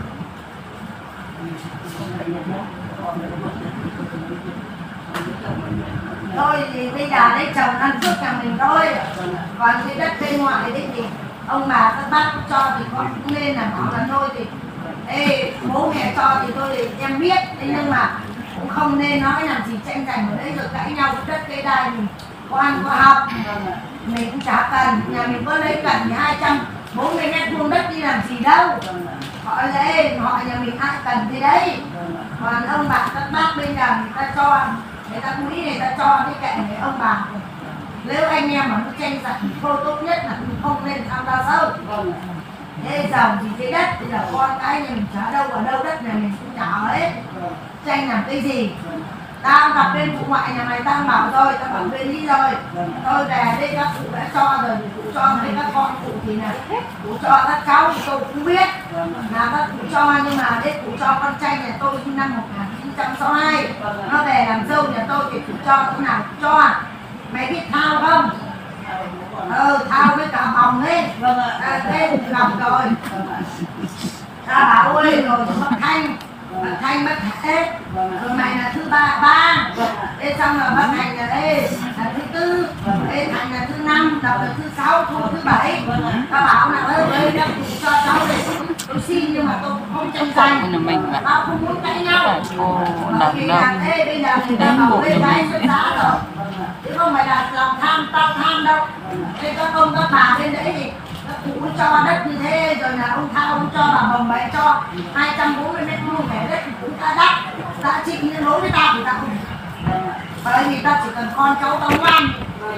Thôi thì bây giờ đấy chồng ăn phước nhà mình thôi, còn cái đất bên ngoài đấy thì ông bà các bác cho thì con cũng nên là bảo là thôi thì ê, bố mẹ cho thì tôi thì em biết, thế nhưng mà cũng không nên nói làm gì tranh giành ở đấy rồi cãi nhau đất cây đai. Mình có ăn có học, mình cũng chả cần, nhà mình có lấy cần thì hai trăm bốn mươi mét vuông đất đi làm gì đâu. Họ lấy họ nhà mình ai cần thì đấy, còn ông bà các bác bây giờ người ta cho, người ta quý người ta cho cái kệ người ông bà. Nếu anh em mà nó tranh giành thì thôi tốt nhất là không nên tham gia sâu. Thế giàu thì cái đất thì là con cái nhà mình chả đâu ở đâu, đất nhà mình cũng chả hết, tranh làm cái gì. Tao gặp bên phụ ngoại nhà mày tao bảo rồi, tao bảo bên đi rồi, thôi về đây các cụ đã cho rồi, cụ cho mấy các con cụ thì là cụ cho các cháu thì tôi cũng biết là các cụ cho, nhưng mà đấy cụ cho con trai nhà tôi sinh năm một nghìn chín trăm sáu mươi hai, nó về làm dâu nhà tôi thì cụ cho thế nào cụ cho. Mày biết Thao không? Ừ, Thao với cả Hồng ấy, à, tên gặp rồi. Ta bảo ơi rồi bác Thanh, bác Thanh bác Thế, rồi mày là thứ ba ba, thế xong rồi bác Thành là đây là thứ tư, thế Thành là thứ năm, đọc là thứ sáu, Thu thứ bảy. Ta bảo là ơi ơi đã cho cháu để tôi xin, nhưng mà tôi không tranh giành, tao không muốn cãi nhau. Bởi vì là thế bây giờ người ta bảo đây cái xuất giá rồi, chứ không phải là lòng tham tao tham đâu. Thế các ông các bà bên đấy thì các cụ cho đất như thế, rồi là ông Thao ông cho bà Hồng mẹ cho hai trăm bốn mươi mét vuông để đất cũng ta đắt giá trị, nhưng đối với tao thì tao không, bởi vì tao chỉ cần con cháu tao ngoan,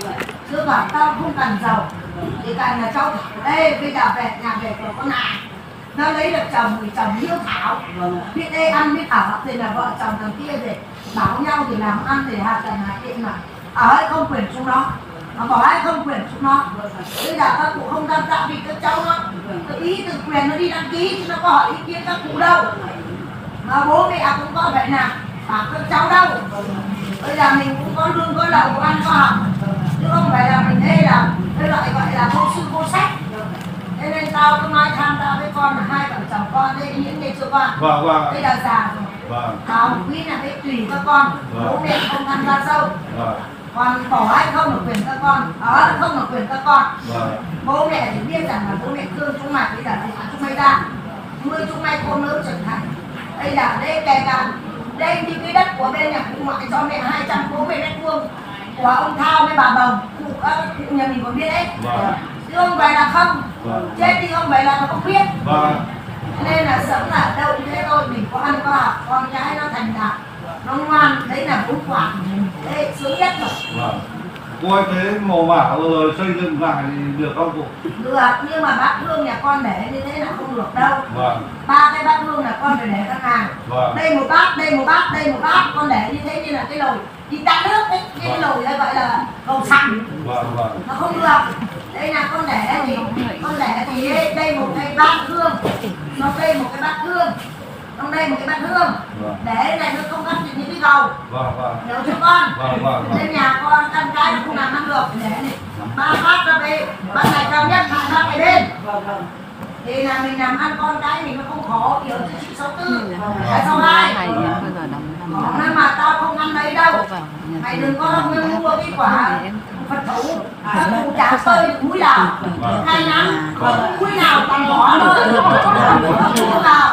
chứ còn tao không cần giàu thì cần là cháu thảo đây bây giờ về nhà về của con này nó lấy được chồng thì chồng hiếu thảo biết đây ăn biết thảo thì là vợ chồng thằng kia thì bảo nhau thì làm ăn thì hạt cần hạt điện mà ở ấy không quyền chúng nó mà bỏ ấy không quyền chúng nó bây giờ các cụ không tham gia vì các cháu nó tự ý tự quyền nó đi đăng ký chứ nó có hỏi ý kiến các cụ đâu mà bố mẹ cũng có vậy nè bảo các cháu đâu bây giờ mình cũng có lương có lậu có ăn có học chứ không phải là mình đây là cái loại gọi là vô sư vô sách. Thế nên tao cứ nói tham gia với con là hai vợ chồng con đây những ngày chưa con
vâng vâng
bây giờ già rồi
vâng
thảo quý là cái tùy các con bố mẹ không tham gia sâu
vâng
còn bỏ ai không được quyền các con ở không được quyền các con
vâng
bố mẹ thì biết rằng là bố mẹ thương chúng mày bây giờ thì thả chúng mày ra nuôi chúng mày khôn lớn trưởng thành bây giờ đây kể cả đây như cái đất của bên nhà cụ ngoại cho mẹ hai trăm bốn mươi mét vuông của ông Thao với bà Bồng cụ, à, cụ nhà mình còn biết đấy
vâng
chứ không phải là không
vâng
chết đi không phải là nó không biết
vâng
nên là sống là đâu như thế thôi mình có ăn có học con cái nó thành đạt nó ngoan đấy là bốn quả đấy sướng nhất rồi
vâng cô ơi thế mồ mả vừa rồi xây dựng lại thì được không cụ?
Được nhưng mà bát hương nhà con để như thế là không được đâu
Vâng
ba cái bát hương là con phải để các hàng
vâng
đây một bát đây một bát đây một bát con để như thế như là cái lồi đi tắt nước đấy cái
Vâng.
lồi đây gọi là cầu sẵn
vâng vâng
nó không được đây là con để thì con để thì đây, đây một cái bát hương nó đây một cái bát hương trong đây một cái bát hương
Vâng.
để này nó không cắt được những cái cầu
vâng vâng
nhớ cho con
vâng vâng vâng
nên nhà con con cái nó không làm ăn được để này ba bát ra đây bát này cao nhất hai bát này bên thì là mình làm ăn con cái mình nó không khó kiểu cho chị sáu tư cái sáu hai
Hai bao giờ đóng năm
nhưng mà tao không ăn đấy đâu
cô vào nhà
mày
tôi
đừng có
có
mua cái quả Phật thủ các cụ chả phơi mũi nào hay lắm mũi nào toàn bỏ thôi mũi nào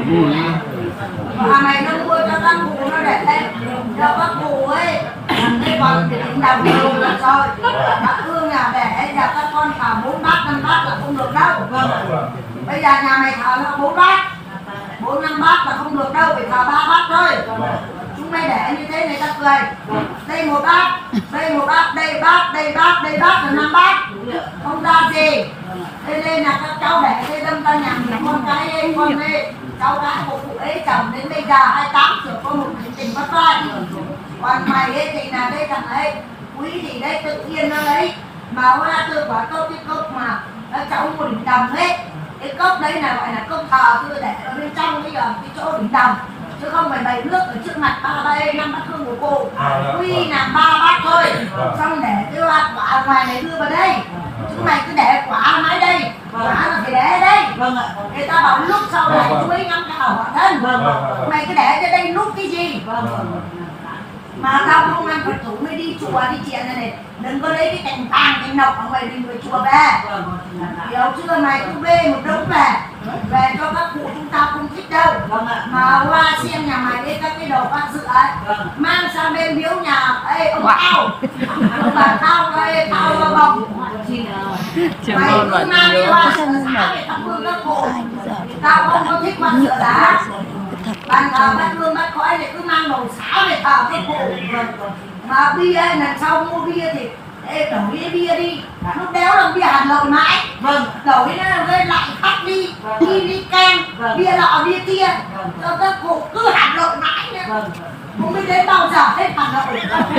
mà mày nó mua cho các cụ nó để lên cho các cụ ấy cái còn thì cũng đồng luôn là rồi các hương nhà để nhà các con thả bốn bát năm bát là không được đâu bây giờ nhà mày thả nó bốn bát bốn năm bát là không được đâu phải thả ba bát thôi chúng mày để như thế người ta cười đây một bát đây một bát đây bát đây bát đây bát là năm bát không ra gì thế nên là các cháu để thế đâm ta nhầm là con cái ấy con ấy cháu gái của cụ ấy chồng đến bây giờ hai mươi tám rồi có một tình tình bất vai còn mày ấy thì là đây thằng ấy quý gì đấy tự nhiên nó lấy mà hoa tôi quả tốt cái cốc mà các cháu mua đỉnh đầm ấy cái cốc đấy là gọi là cốc thờ tôi để ở bên trong bây giờ cái chỗ đỉnh đầm chứ không phải bày nước ở trước mặt ba đây năm bát hương của cô quy làm ba bát thôi xong để cái bát quả ngoài này đưa vào đây chứ mày cứ để quả mái đây quả là phải để ở đây người ta bảo lúc sau này chuối ngắm cả ở thân mày cứ để cho đây lúc cái gì mà tao không ăn Phật thủ mới đi chùa đi chuyện này này đừng có lấy cái cành vàng cành nọc ở ngoài đình về chùa về hiểu chưa mày cứ bê một đống về về cho các cụ chúng ta không thích đâu mà hoa xiêm nhà mày đấy các cái đồ con dự ấy mang sang bên biếu nhà ấy ông tao ông bà tao đây tao vào bọc mày cứ mang đi hoa sửa giá để thắp hương các cụ tao không có thích hoa sửa giá bạn thờ bắt hương bắt khói thì cứ mang đồ xáo để thờ các cụ mà bia lần sau mua bia thì ê đổi cái bia đi lúc đéo là bia hạt lậu mãi đổi nó gây lại khắc đi đi đi kem bia lọ bia kia cho các cụ cứ hạt lậu mãi nữa không biết đến bao giờ hết hạt lậu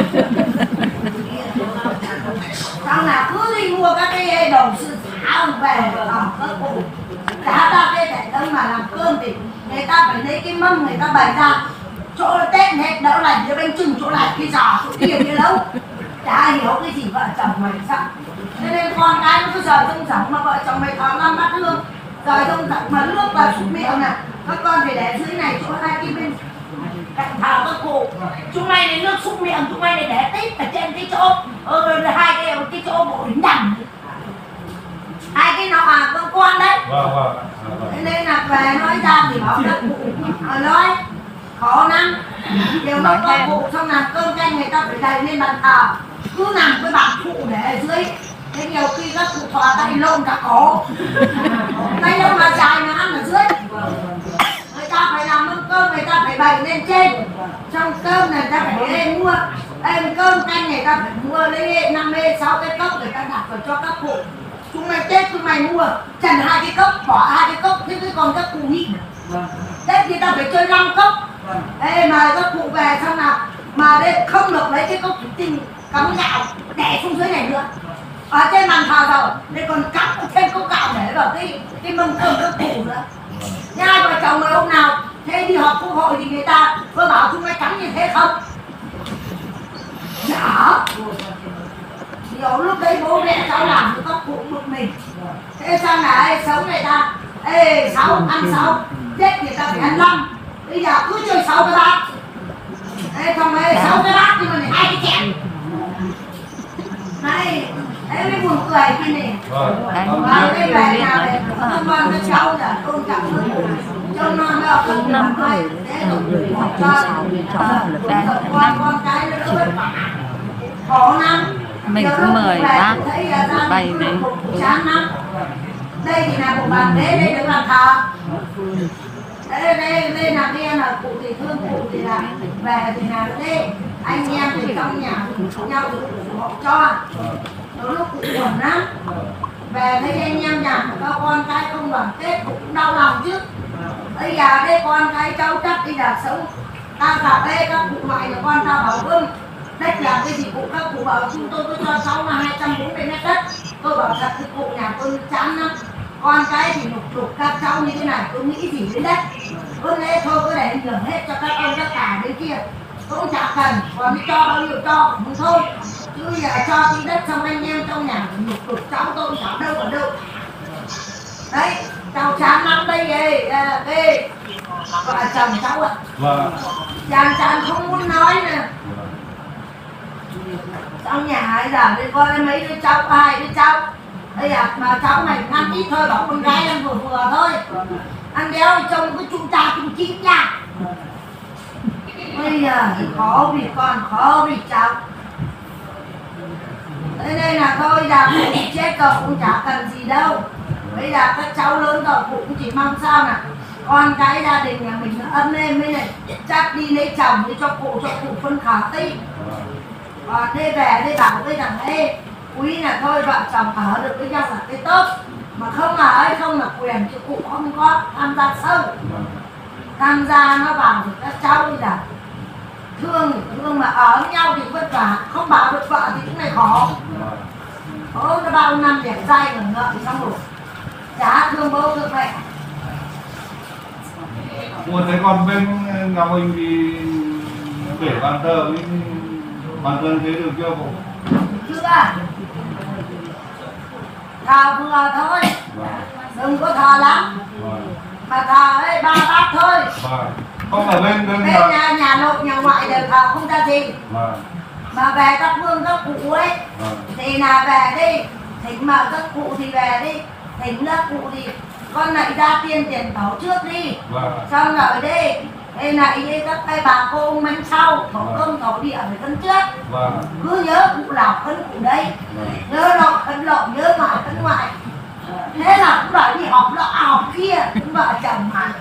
xong là cứ đi mua các cái đồ sư xá về thờ các cụ đã ra cái thể tâm mà làm cơm thì người ta phải lấy cái mâm người ta bày ra chỗ tết hết đỡ lành cho bánh trưng chỗ này cái giò chỗ kia kia đâu chả hiểu cái gì vợ chồng mày sao thế nên con cái nó cứ rời rông rỗng mà vợ chồng mày thò năm bát hương rời rông rỗng mà nước vào sụp miệng nè các con phải để dưới này chỗ hai cái bên cạnh thảo các cụ chúng mày lấy nước súc miệng chúng mày để tít ở trên cái chỗ ờ, rồi hai cái cái chỗ bộ đính đằng hai cái nào à con con đấy
vâng vâng
thế nên là về nói ra thì bảo các cụ à, nói khó lắm đều nói các cụ xong làm cơm canh người ta phải đầy lên bàn thờ cứ nằm với bàn phụ để ở dưới thế nhiều khi các cụ thò tay lôn cả cổ tay đâu mà dài mà ăn ở dưới người ta phải làm mâm cơm người ta phải bày lên trên trong cơm này người ta phải lên mua em cơm canh người ta phải mua lấy năm mươi sáu cái cốc người ta đặt vào cho các cụ. Chúng mày Tết chúng mày mua trần hai cái cốc, bỏ hai cái cốc, thế cái còn các cụ nhịn. Tết người ta phải chơi năm cốc. Ê mà các cụ về xong nào mà đây không được lấy cái cốc thủy tinh cắm gạo để xuống dưới này nữa. Ở trên bàn thờ rồi, đây còn cắm thêm cốc gạo để vào cái cái mâm cơm các cụ nữa. Hai vợ chồng người hôm nào thế đi họp quốc hội thì người ta có bảo chúng mày cắm như thế không? Dạ. Nhiều lúc đấy bố mẹ cháu làm cho các cụ một mình. Thế sao là ê, sống người ta ê sáu ăn sáu, Tết người ta phải ăn năm. Bây giờ cứ chơi sáu cái bát. Ê không ê sáu cái bát nhưng mà hai cái chén. Này, em mới buồn cười cái này. Và cái bài nào này con con các cháu là tôn trọng hơn cụ. Cho non đó không năm tuổi thế rồi học cho con con cái nó đỡ vất vả. Khổ lắm.
Mình cứ mời bác bày đấy.
Chán lắm. Đây thì là một bàn ghế, đây là bàn thờ. Đây đây đây là kia là cụ thì thương cụ thì là về thì là đây anh em thì trong nhà nhau thì ủng hộ cho. Đôi lúc cụ buồn lắm. Về thấy anh em nhà các con cái không đoàn kết cũng đau lòng chứ. Bây giờ đây con cái cháu chắc đi là sống. Ta cả đây các cụ ngoại là con ta bảo vâng. Đất là cái gì cụ các cụ bảo chúng tôi có cho cháu là hai trăm bốn mươi mét đất. Tôi bảo thật cái cụ nhà tôi chán lắm. Con cái thì lục đục các cháu như thế này tôi nghĩ gì đến đất. Cứ thế thôi cứ để nhường hết cho các ông các cả bên kia. Tôi cũng chả cần, còn đi cho bao nhiêu cho cũng thôi. Chứ giờ cho tí đất xong anh em trong nhà lục đục cháu tôi chả đâu ở đâu. Đấy, cháu chán lắm đây ê, ê, vợ chồng cháu ạ.
Vâng.
Chàng chàng không muốn nói nè. Trong nhà ấy giờ đây con mấy đứa cháu, hai đứa cháu. Đây à, mà cháu này ăn ít thôi, bảo con gái ăn vừa vừa thôi. Ăn đéo thì trông cứ chung cha chung chín nha. Bây giờ khó vì con, khó vì cháu. Thế nên là thôi giờ cụ chết rồi cũng chả cần gì đâu. Bây giờ các cháu lớn rồi cụ cũng chỉ mong sao nè con cái gia đình nhà mình nó ấm lên mới này. Chắc đi lấy chồng đi cho cụ, cho cụ phân khả tí. Còn thế về đây bảo với rằng ê quý là thôi vợ chồng ở được với nhau là cái tốt. Mà không ở ấy không là quyền chứ cụ không có tham gia sâu. Tham gia nó vào thì các cháu đi là thương thì thương mà ở với nhau thì vất vả. Không bảo được vợ thì cũng này khó. Bố nó bao năm đẹp dai ngẩn ngợ thì xong rồi. Chả thương bố thương mẹ.
Ủa thế còn bên nhà mình thì để bàn thờ với bàn thờ thế được chưa cụ?
Chưa à? Thờ vừa thôi. Đừng có thờ lắm. Mà thờ ấy ba bát thôi.
Không ở bên bên
nhà, nhà, nhà nội nhà ngoại đều thờ không ra gì. Mà về các vương các cụ ấy thì là về đi. Thỉnh mà các cụ thì về đi. Thỉnh các cụ thì con lại ra tiên tiền tổ trước đi. Xong rồi đi. Đây này đi các tay bà cô manh sau. Thổ công thổ địa phải thân trước. Cứ nhớ cụ nào khấn cụ đấy. Nhớ nội khấn lộ, nhớ ngoại khấn ngoại. Thế là cũng đòi đi họp lọ họp kia. Cũng vợ chồng mà.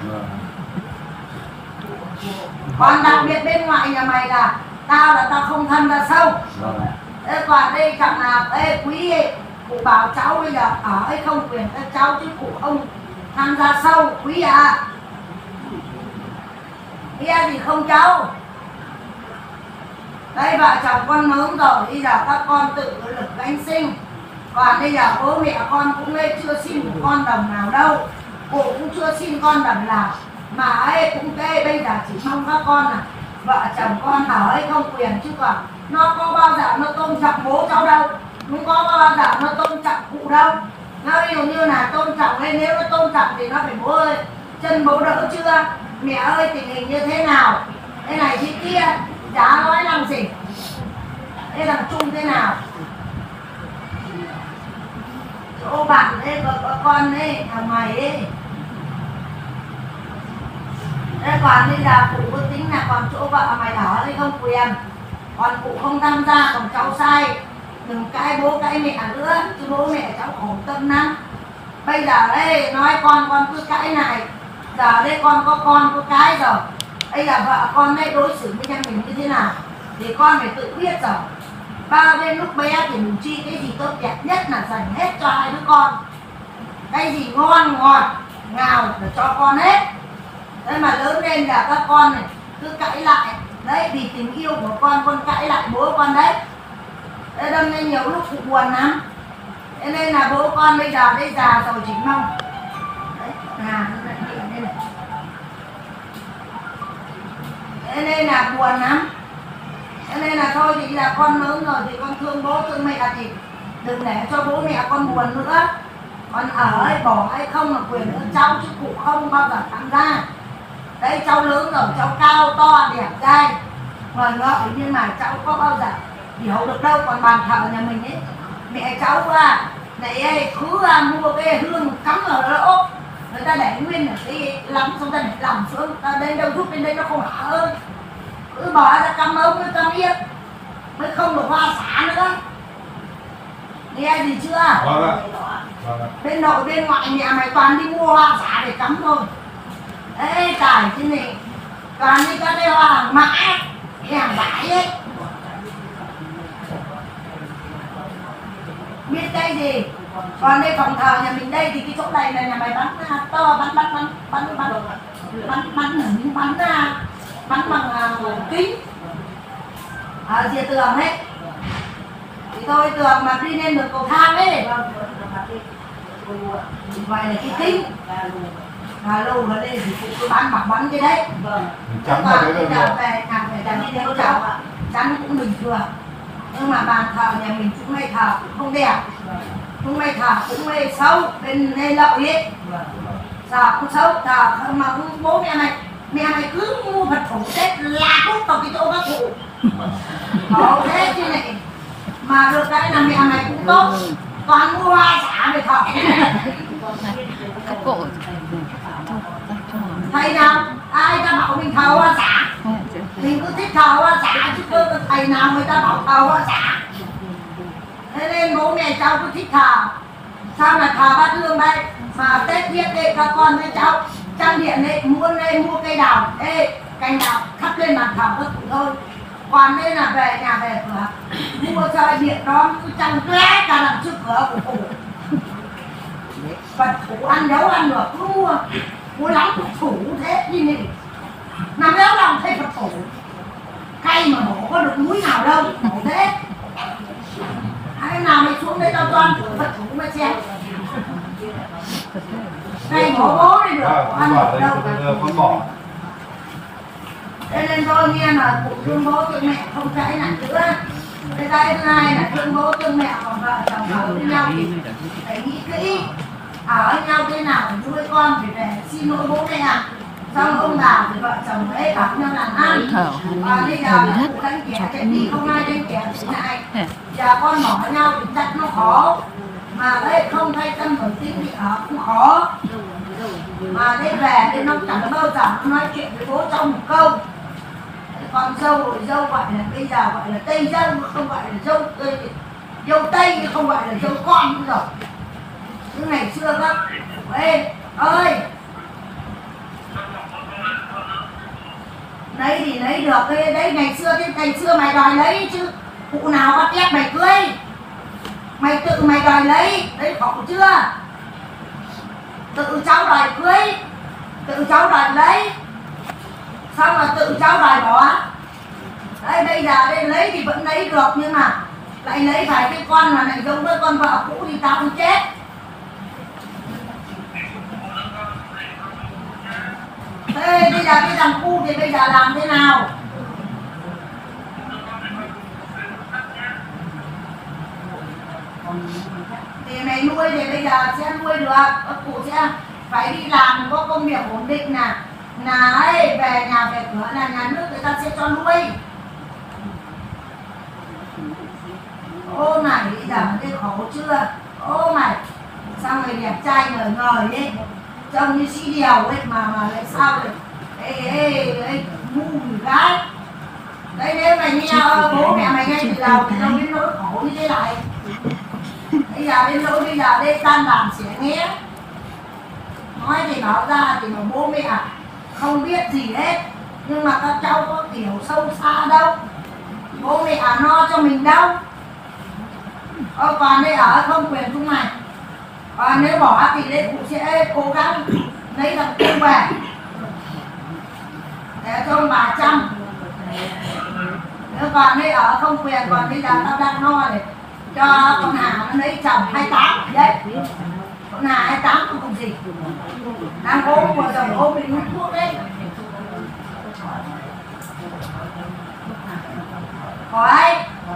Còn đặc biệt bên ngoại nhà mày là tao là tao không thân ra sâu. Thế còn đây chẳng là ê quý ấy, cụ bảo cháu bây giờ ở ấy không quyền các cháu chứ cụ không tham gia sâu quý à. Kia thì không cháu. Đây vợ chồng con lớn rồi, bây giờ các con tự lực gánh sinh. Còn bây giờ bố mẹ con cũng lên chưa xin một con đồng nào đâu. Cụ cũng chưa xin con đồng nào. Mà ấy cũng kê bây giờ chỉ mong các con là vợ chồng con ở ấy không quyền chứ còn nó có bao giờ nó tôn trọng bố cháu đâu. Không có bao giờ nó tôn trọng cụ đâu. Nó ví dụ như là tôn trọng hay nếu nó tôn trọng thì nó phải bố ơi chân bố đỡ chưa, mẹ ơi tình hình như thế nào, thế này thế kia, chả nói làm gì. Thế thằng Trung thế nào, chỗ bạn đấy có, có con đấy, thằng mày ấy. Thế còn bây giờ cụ có tính là còn chỗ vợ mày ở đấy không quyền. Còn cụ không tham gia, còn cháu sai đừng cãi bố cãi mẹ nữa, chứ bố mẹ cháu khổ tâm lắm. Bây giờ đây nói con con cứ cãi này. Giờ đây con có con có cái rồi. Bây giờ vợ con đây đối xử với nhà mình như thế nào. thì con phải tự biết rồi. Bao đến lúc bé thì mình chi cái gì tốt đẹp nhất là dành hết cho hai đứa con. Cái gì ngon ngọt ngào là cho con hết. Thế mà lớn lên là các con này cứ cãi lại. Đấy, vì tình yêu của con, con cãi lại bố con đấy. Thế đâm nên nhiều lúc cũng buồn lắm. Thế nên là bố con bây giờ đây già rồi chỉ mong đấy, à, đây này. Thế nên là buồn lắm. Thế nên là thôi thì là con lớn rồi thì con thương bố thương mẹ thì đừng để cho bố mẹ con buồn nữa. Con ở hay bỏ hay không là quyền của cháu chứ cụ không bao giờ tham gia. Đấy, cháu lớn rồi, cháu cao to đẹp trai ngời ngợi nhưng mà cháu có bao giờ hiểu được đâu. Còn bàn thờ nhà mình ấy, mẹ cháu à này ấy, cứ à, mua cái hương cắm ở lỗ, người ta để nguyên ở cái lắm xong ta để lòng xuống, ta đây đâu giúp bên đây nó không hả hơn, cứ bỏ ra cắm ống với cắm yên mới không được hoa xả nữa. Nghe gì chưa?
Vâng ạ. Vâng ạ.
Bên nội bên ngoại mẹ mày toàn đi mua hoa xả để cắm thôi. Ê trời chứ này toàn đi các cái hoa hàng mã hàng vải ấy. Biết cái gì? Còn đây phòng thờ nhà mình đây thì cái chỗ này là nhà mày bắn to, bắn bắn bắn bắn bắn bắn bắn bắn bắn bắn bằng kính ở rìa tường ấy. Thì thôi tường mà đi lên được cầu thang ấy gọi là cái kính. Hà lô ở đây thì cũng cứ bắn mặc bắn cái đấy. Vâng.
Chắn vào đấy được rồi.
Về càng về càng đi theo cháu chắn cũng bình thường. Nhưng mà bàn thờ nhà mình cũng hay thờ cũng không đẹp. Cũng hay thờ cũng hay xấu bên đây lậu ấy. Thờ cũng xấu thờ mà cũng bố mẹ mày mẹ mày cứ mua vật thủ Tết là cút vào cái chỗ bác cụ. Ồ thế chứ này. Mà được cái là mẹ mày cũng tốt. Toàn mua hoa xả để thờ.
Các cổ
Thầy nào ai ta bảo mình thờ hoa xả, mình cứ thích thờ hoa xả chứ cơ thầy nào người ta bảo thờ hoa xả. Thế nên bố mẹ cháu cứ thích thờ. Sao là thờ bát hương đây mà Tết thiết đây các con với cháu trang điện đây muốn đây mua cây đào ê cành đào thắp lên bàn thờ các cụ thôi. Còn đây là về nhà về cửa mua cho điện đó cứ trăng lé cả đằng trước cửa của cụ. Vật thủ ăn nấu ăn được cứ mua mua lắm Phật thủ thế như này nằm léo lòng thấy Phật thủ cay mà bổ có được núi nào đâu bổ thế. Ai nào mày xuống đây tao toan thử Phật thủ mà xem này bổ bố đi được ăn được đâu.
Con bỏ.
Thế nên tôi nghe là cụ thương bố thương mẹ không cãi lại nữa. Cái cái thứ hai là thương bố thương mẹ còn vợ chồng ở với nhau thì phải nghĩ kỹ ở với nhau thế nào để nuôi con phải về xin lỗi bố mẹ. Xong ông bà thì vợ chồng ấy bảo nhau làm ăn. Và bây giờ là cụ đánh kẻ chạy đi không ai đánh kẻ gì lại. Giờ con bỏ nhau thì chắc nó khó. Mà đấy không thay tâm đổi tính thì ở cũng khó. Mà đấy về thì nó chẳng bao giờ nó nói chuyện với bố trong một câu. Con dâu rồi dâu gọi là bây giờ gọi là tây dâu không gọi là dâu dâu tây không gọi là dâu con nữa rồi. Chứ ngày xưa các ê ơi lấy thì lấy được cái đấy ngày xưa cái ngày xưa mày đòi lấy chứ cụ nào bắt ép mày cưới mày tự mày đòi lấy đấy khổ chưa. Tự cháu đòi cưới tự cháu đòi lấy xong là tự cháu đòi bỏ. Đấy bây giờ đây lấy thì vẫn lấy được nhưng mà lại lấy phải cái con mà lại giống với con vợ cũ thì tao cũng chết. Thế bây giờ cái thằng cu thì bây giờ làm thế nào? Thì mày nuôi thì bây giờ sẽ nuôi được. Các cụ sẽ phải đi làm có công việc ổn định nè. Là ấy về nhà về cửa là nhà nước người ta sẽ cho nuôi. Ô này bây giờ cái khổ chưa? Ô mày sao mày đẹp trai ngời ngời ấy trông như sĩ điều ấy mà mà lại sao lại ê ê ê ngu gì gái. Đấy nếu mày nghe bố mẹ mày nghe từ đầu thì đâu biết nỗi khổ như thế này. Bây giờ đến nỗi bây giờ đây tan làm sẽ nghe nói thì bảo ra thì mà bố mẹ không biết gì hết nhưng mà các cháu có hiểu sâu xa đâu. bố mẹ ở no cho mình đâu. Ờ, còn đây ở không quyền chúng mày. Còn nếu bỏ thì đây cũng sẽ cố gắng lấy thằng Cương về để cho bà chăm. Nếu còn đây ở không quyền, còn bây giờ tao đang no để cho con Hà nó lấy chồng hai mươi tám đấy. Con Hà hai mươi tám không còn gì. Đang ốm vừa rồi ốm bị hút thuốc đấy. Hỏi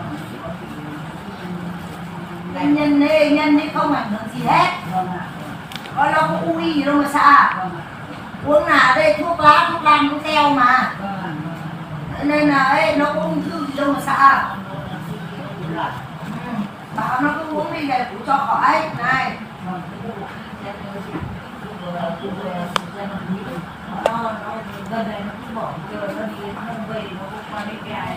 nhân nhân đi, nhân đi không ảnh hưởng gì hết. Có nó có ui gì đâu mà xa. Uống là đây thuốc lá, thuốc nam, thuốc teo mà. Nên là ấy, nó có ung thư gì đâu mà xa. Bảo nó cứ uống đi để cho khỏi. Này gần đây nó cứ bỏ giờ nó đi nó về nó cũng qua bên kia.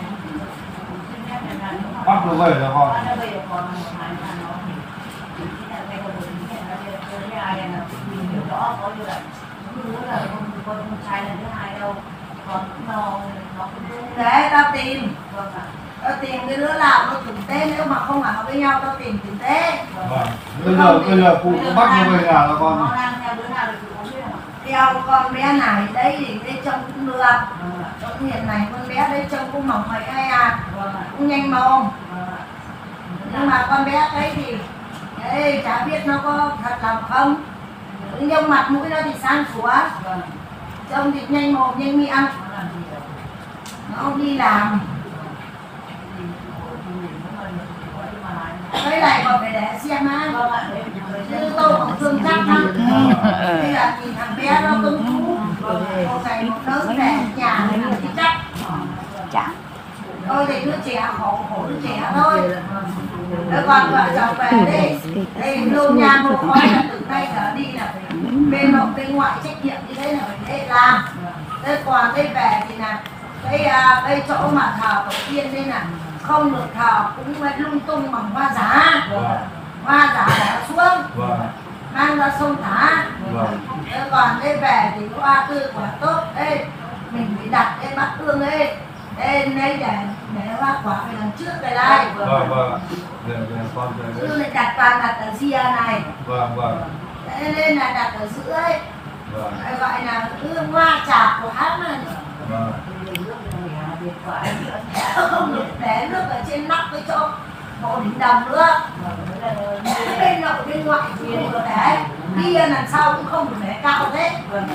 Bắt nó về là con.
Nó về còn một ngày mà nó là ngày còn một ngày nó về tới nhà này là mình hiểu rõ có như vậy. Không muốn là con con trai lần thứ hai đâu. Còn nó nó cũng để tao tìm. Vâng ạ. Tao tìm cái đứa nào nó tử tế, nếu mà không ở với nhau tao tìm tử tế.
Vâng. Bây giờ bây giờ cụ bắt nó về nhà là con.
Nó đang theo đứa nào thì cụ không biết không? Theo con bé này đấy thì đây trông cũng được. Trong hiện này con bé đấy trông cũng mỏng mẩy hay à, cũng nhanh mồm. Nhưng mà con bé đấy thì đấy, chả biết nó có thật lòng không. Nhưng mặt mũi nó thì sáng sủa, trông thì nhanh mồm nhanh miệng. Nó đi làm cái này còn phải để xem á, chứ tôi còn thương chắc lắm. Bây giờ nhìn thằng bé nó cưng cú, một ngày một đứa về nhà này thì chắc.
Chả.
Tôi thì đứa trẻ khổ khổ đứa trẻ thôi. Nếu còn vợ chồng về đi, đây luôn nhà một khói là từ nay trở đi là phải bên nội bên ngoại trách nhiệm như thế là phải để làm. Thế còn đây về thì là cái cái chỗ mà thờ tổ tiên đây là không được thờ cũng phải lung tung bằng hoa giả. Hoa giả bỏ xuống, mang ra sông thả. Thế còn đây về thì có hoa tươi quả tốt đây, mình phải đặt cái bát hương ấy lên đây để để hoa quả về đằng trước về đây.
Vâng vâng. Để để con về.
Chứ lại đặt toàn đặt ở ria này.
Vâng vâng.
Thế nên là đặt ở giữa ấy.
Vâng.
Gọi là hương hoa trà của hãng này.
Vâng.
Không được để nước ở trên nóc cái chỗ bộ đỉnh đồng nữa. Bên nội bên ngoại thì không được để. Bia lần sau cũng không được để cao thế.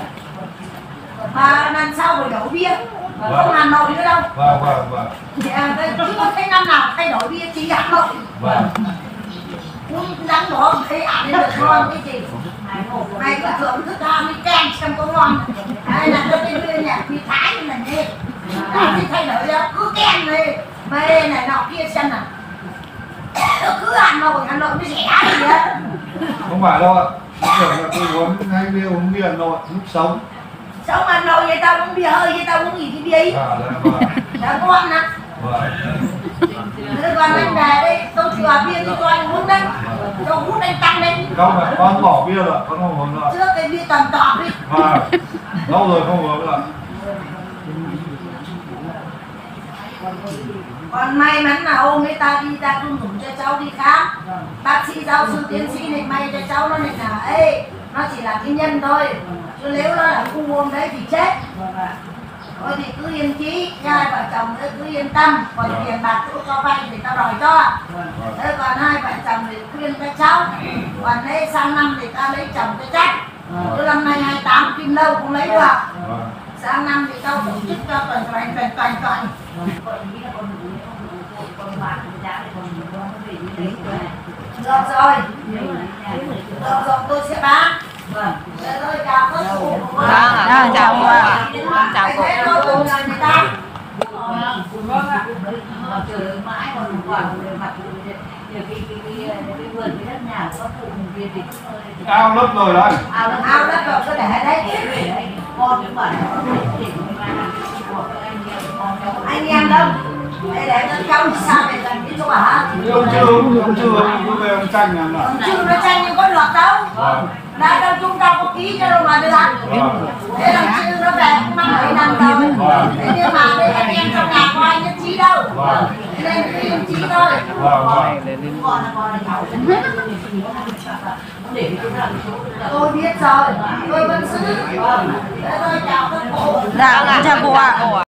Mà lần sau phải đổ bia. Không làm nồi nữa đâu.
Vâng vâng vâng.
Chứ có thấy năm nào thay đổi bia chỉ ăn nồi.
Vâng.
Uống đắng đổ thấy ăn lên được ngon cái gì. Mày cứ thưởng thức ra mới kem xem có ngon. Đây là cái bia nhạc bia thái như là như thì thay đổi ra cứ kem đi mê này nọ kia xem nào. Cứ ăn nồi ăn nồi mới rẻ gì á.
Không phải đâu ạ. Kiểu là tôi uống hay bia uống bia nội lúc sống.
Sống ăn nồi vậy tao uống bia hơi vậy tao uống gì cái bia ấy.
À dạ vâng.
Đã ngon nè.
Vâng.
Thế còn anh về đây tôi thừa bia tôi cho anh uống đấy. Cho hút anh tăng lên.
Không phải con bỏ bia rồi, con không uống nữa.
Trước cái bia toàn tọt đi.
Vâng. Lâu rồi không uống nữa.
Còn may mắn là hôm ấy ta đi ta cũng dùng cho cháu đi khám. Bác sĩ giáo sư tiến sĩ này may cho cháu nó này là ê, nó chỉ là cái nhân thôi. Chứ nếu nó là khu hôm đấy thì chết. Thôi thì cứ yên chí, hai vợ chồng cứ yên tâm. Còn tiền bạc chỗ cho vay thì tao đòi cho. Thế còn hai vợ chồng thì khuyên các cháu. Còn đấy sang năm thì ta lấy chồng cho chắc. Chứ năm nay hai mươi tám kim lâu cũng lấy được. Sang năm thì tao tổ chức cho toàn toàn toàn toàn toàn. Được rồi. Được rồi tôi sẽ bán. Vâng. Rồi chào các cụ.
Vâng ạ, chào cô ạ. Chào cô.
Thế tôi cùng người người ta.
Vâng ạ. Chờ mãi còn còn mặt nhiều cái cái cái vườn cái đất nhà của các cụ mình kia thì
Ao lấp rồi đấy.
Ao đất ao đất rồi cứ để đấy.
con cái bản
Anh em đâu? Để để cho cháu sao để gần cái chỗ hả?
Ông chưa, ông chưa, ông về ông tranh làm nào?
Ông chưa nó tranh nhưng có được đâu. Đã đâu chúng ta có ký cho đâu mà được. Thế làm chưa nó về cũng năm bảy năm rồi. Thế nhưng mà để anh em trong nhà có ai nhất trí đâu.
Vâng.
Nên riêng chị thôi.
Vâng, vâng.
Con là con là cháu để cái thằng chỗ
Tôi biết rồi, tôi vẫn giữ. Để tôi chào các cô.
Dạ, chào cô ạ.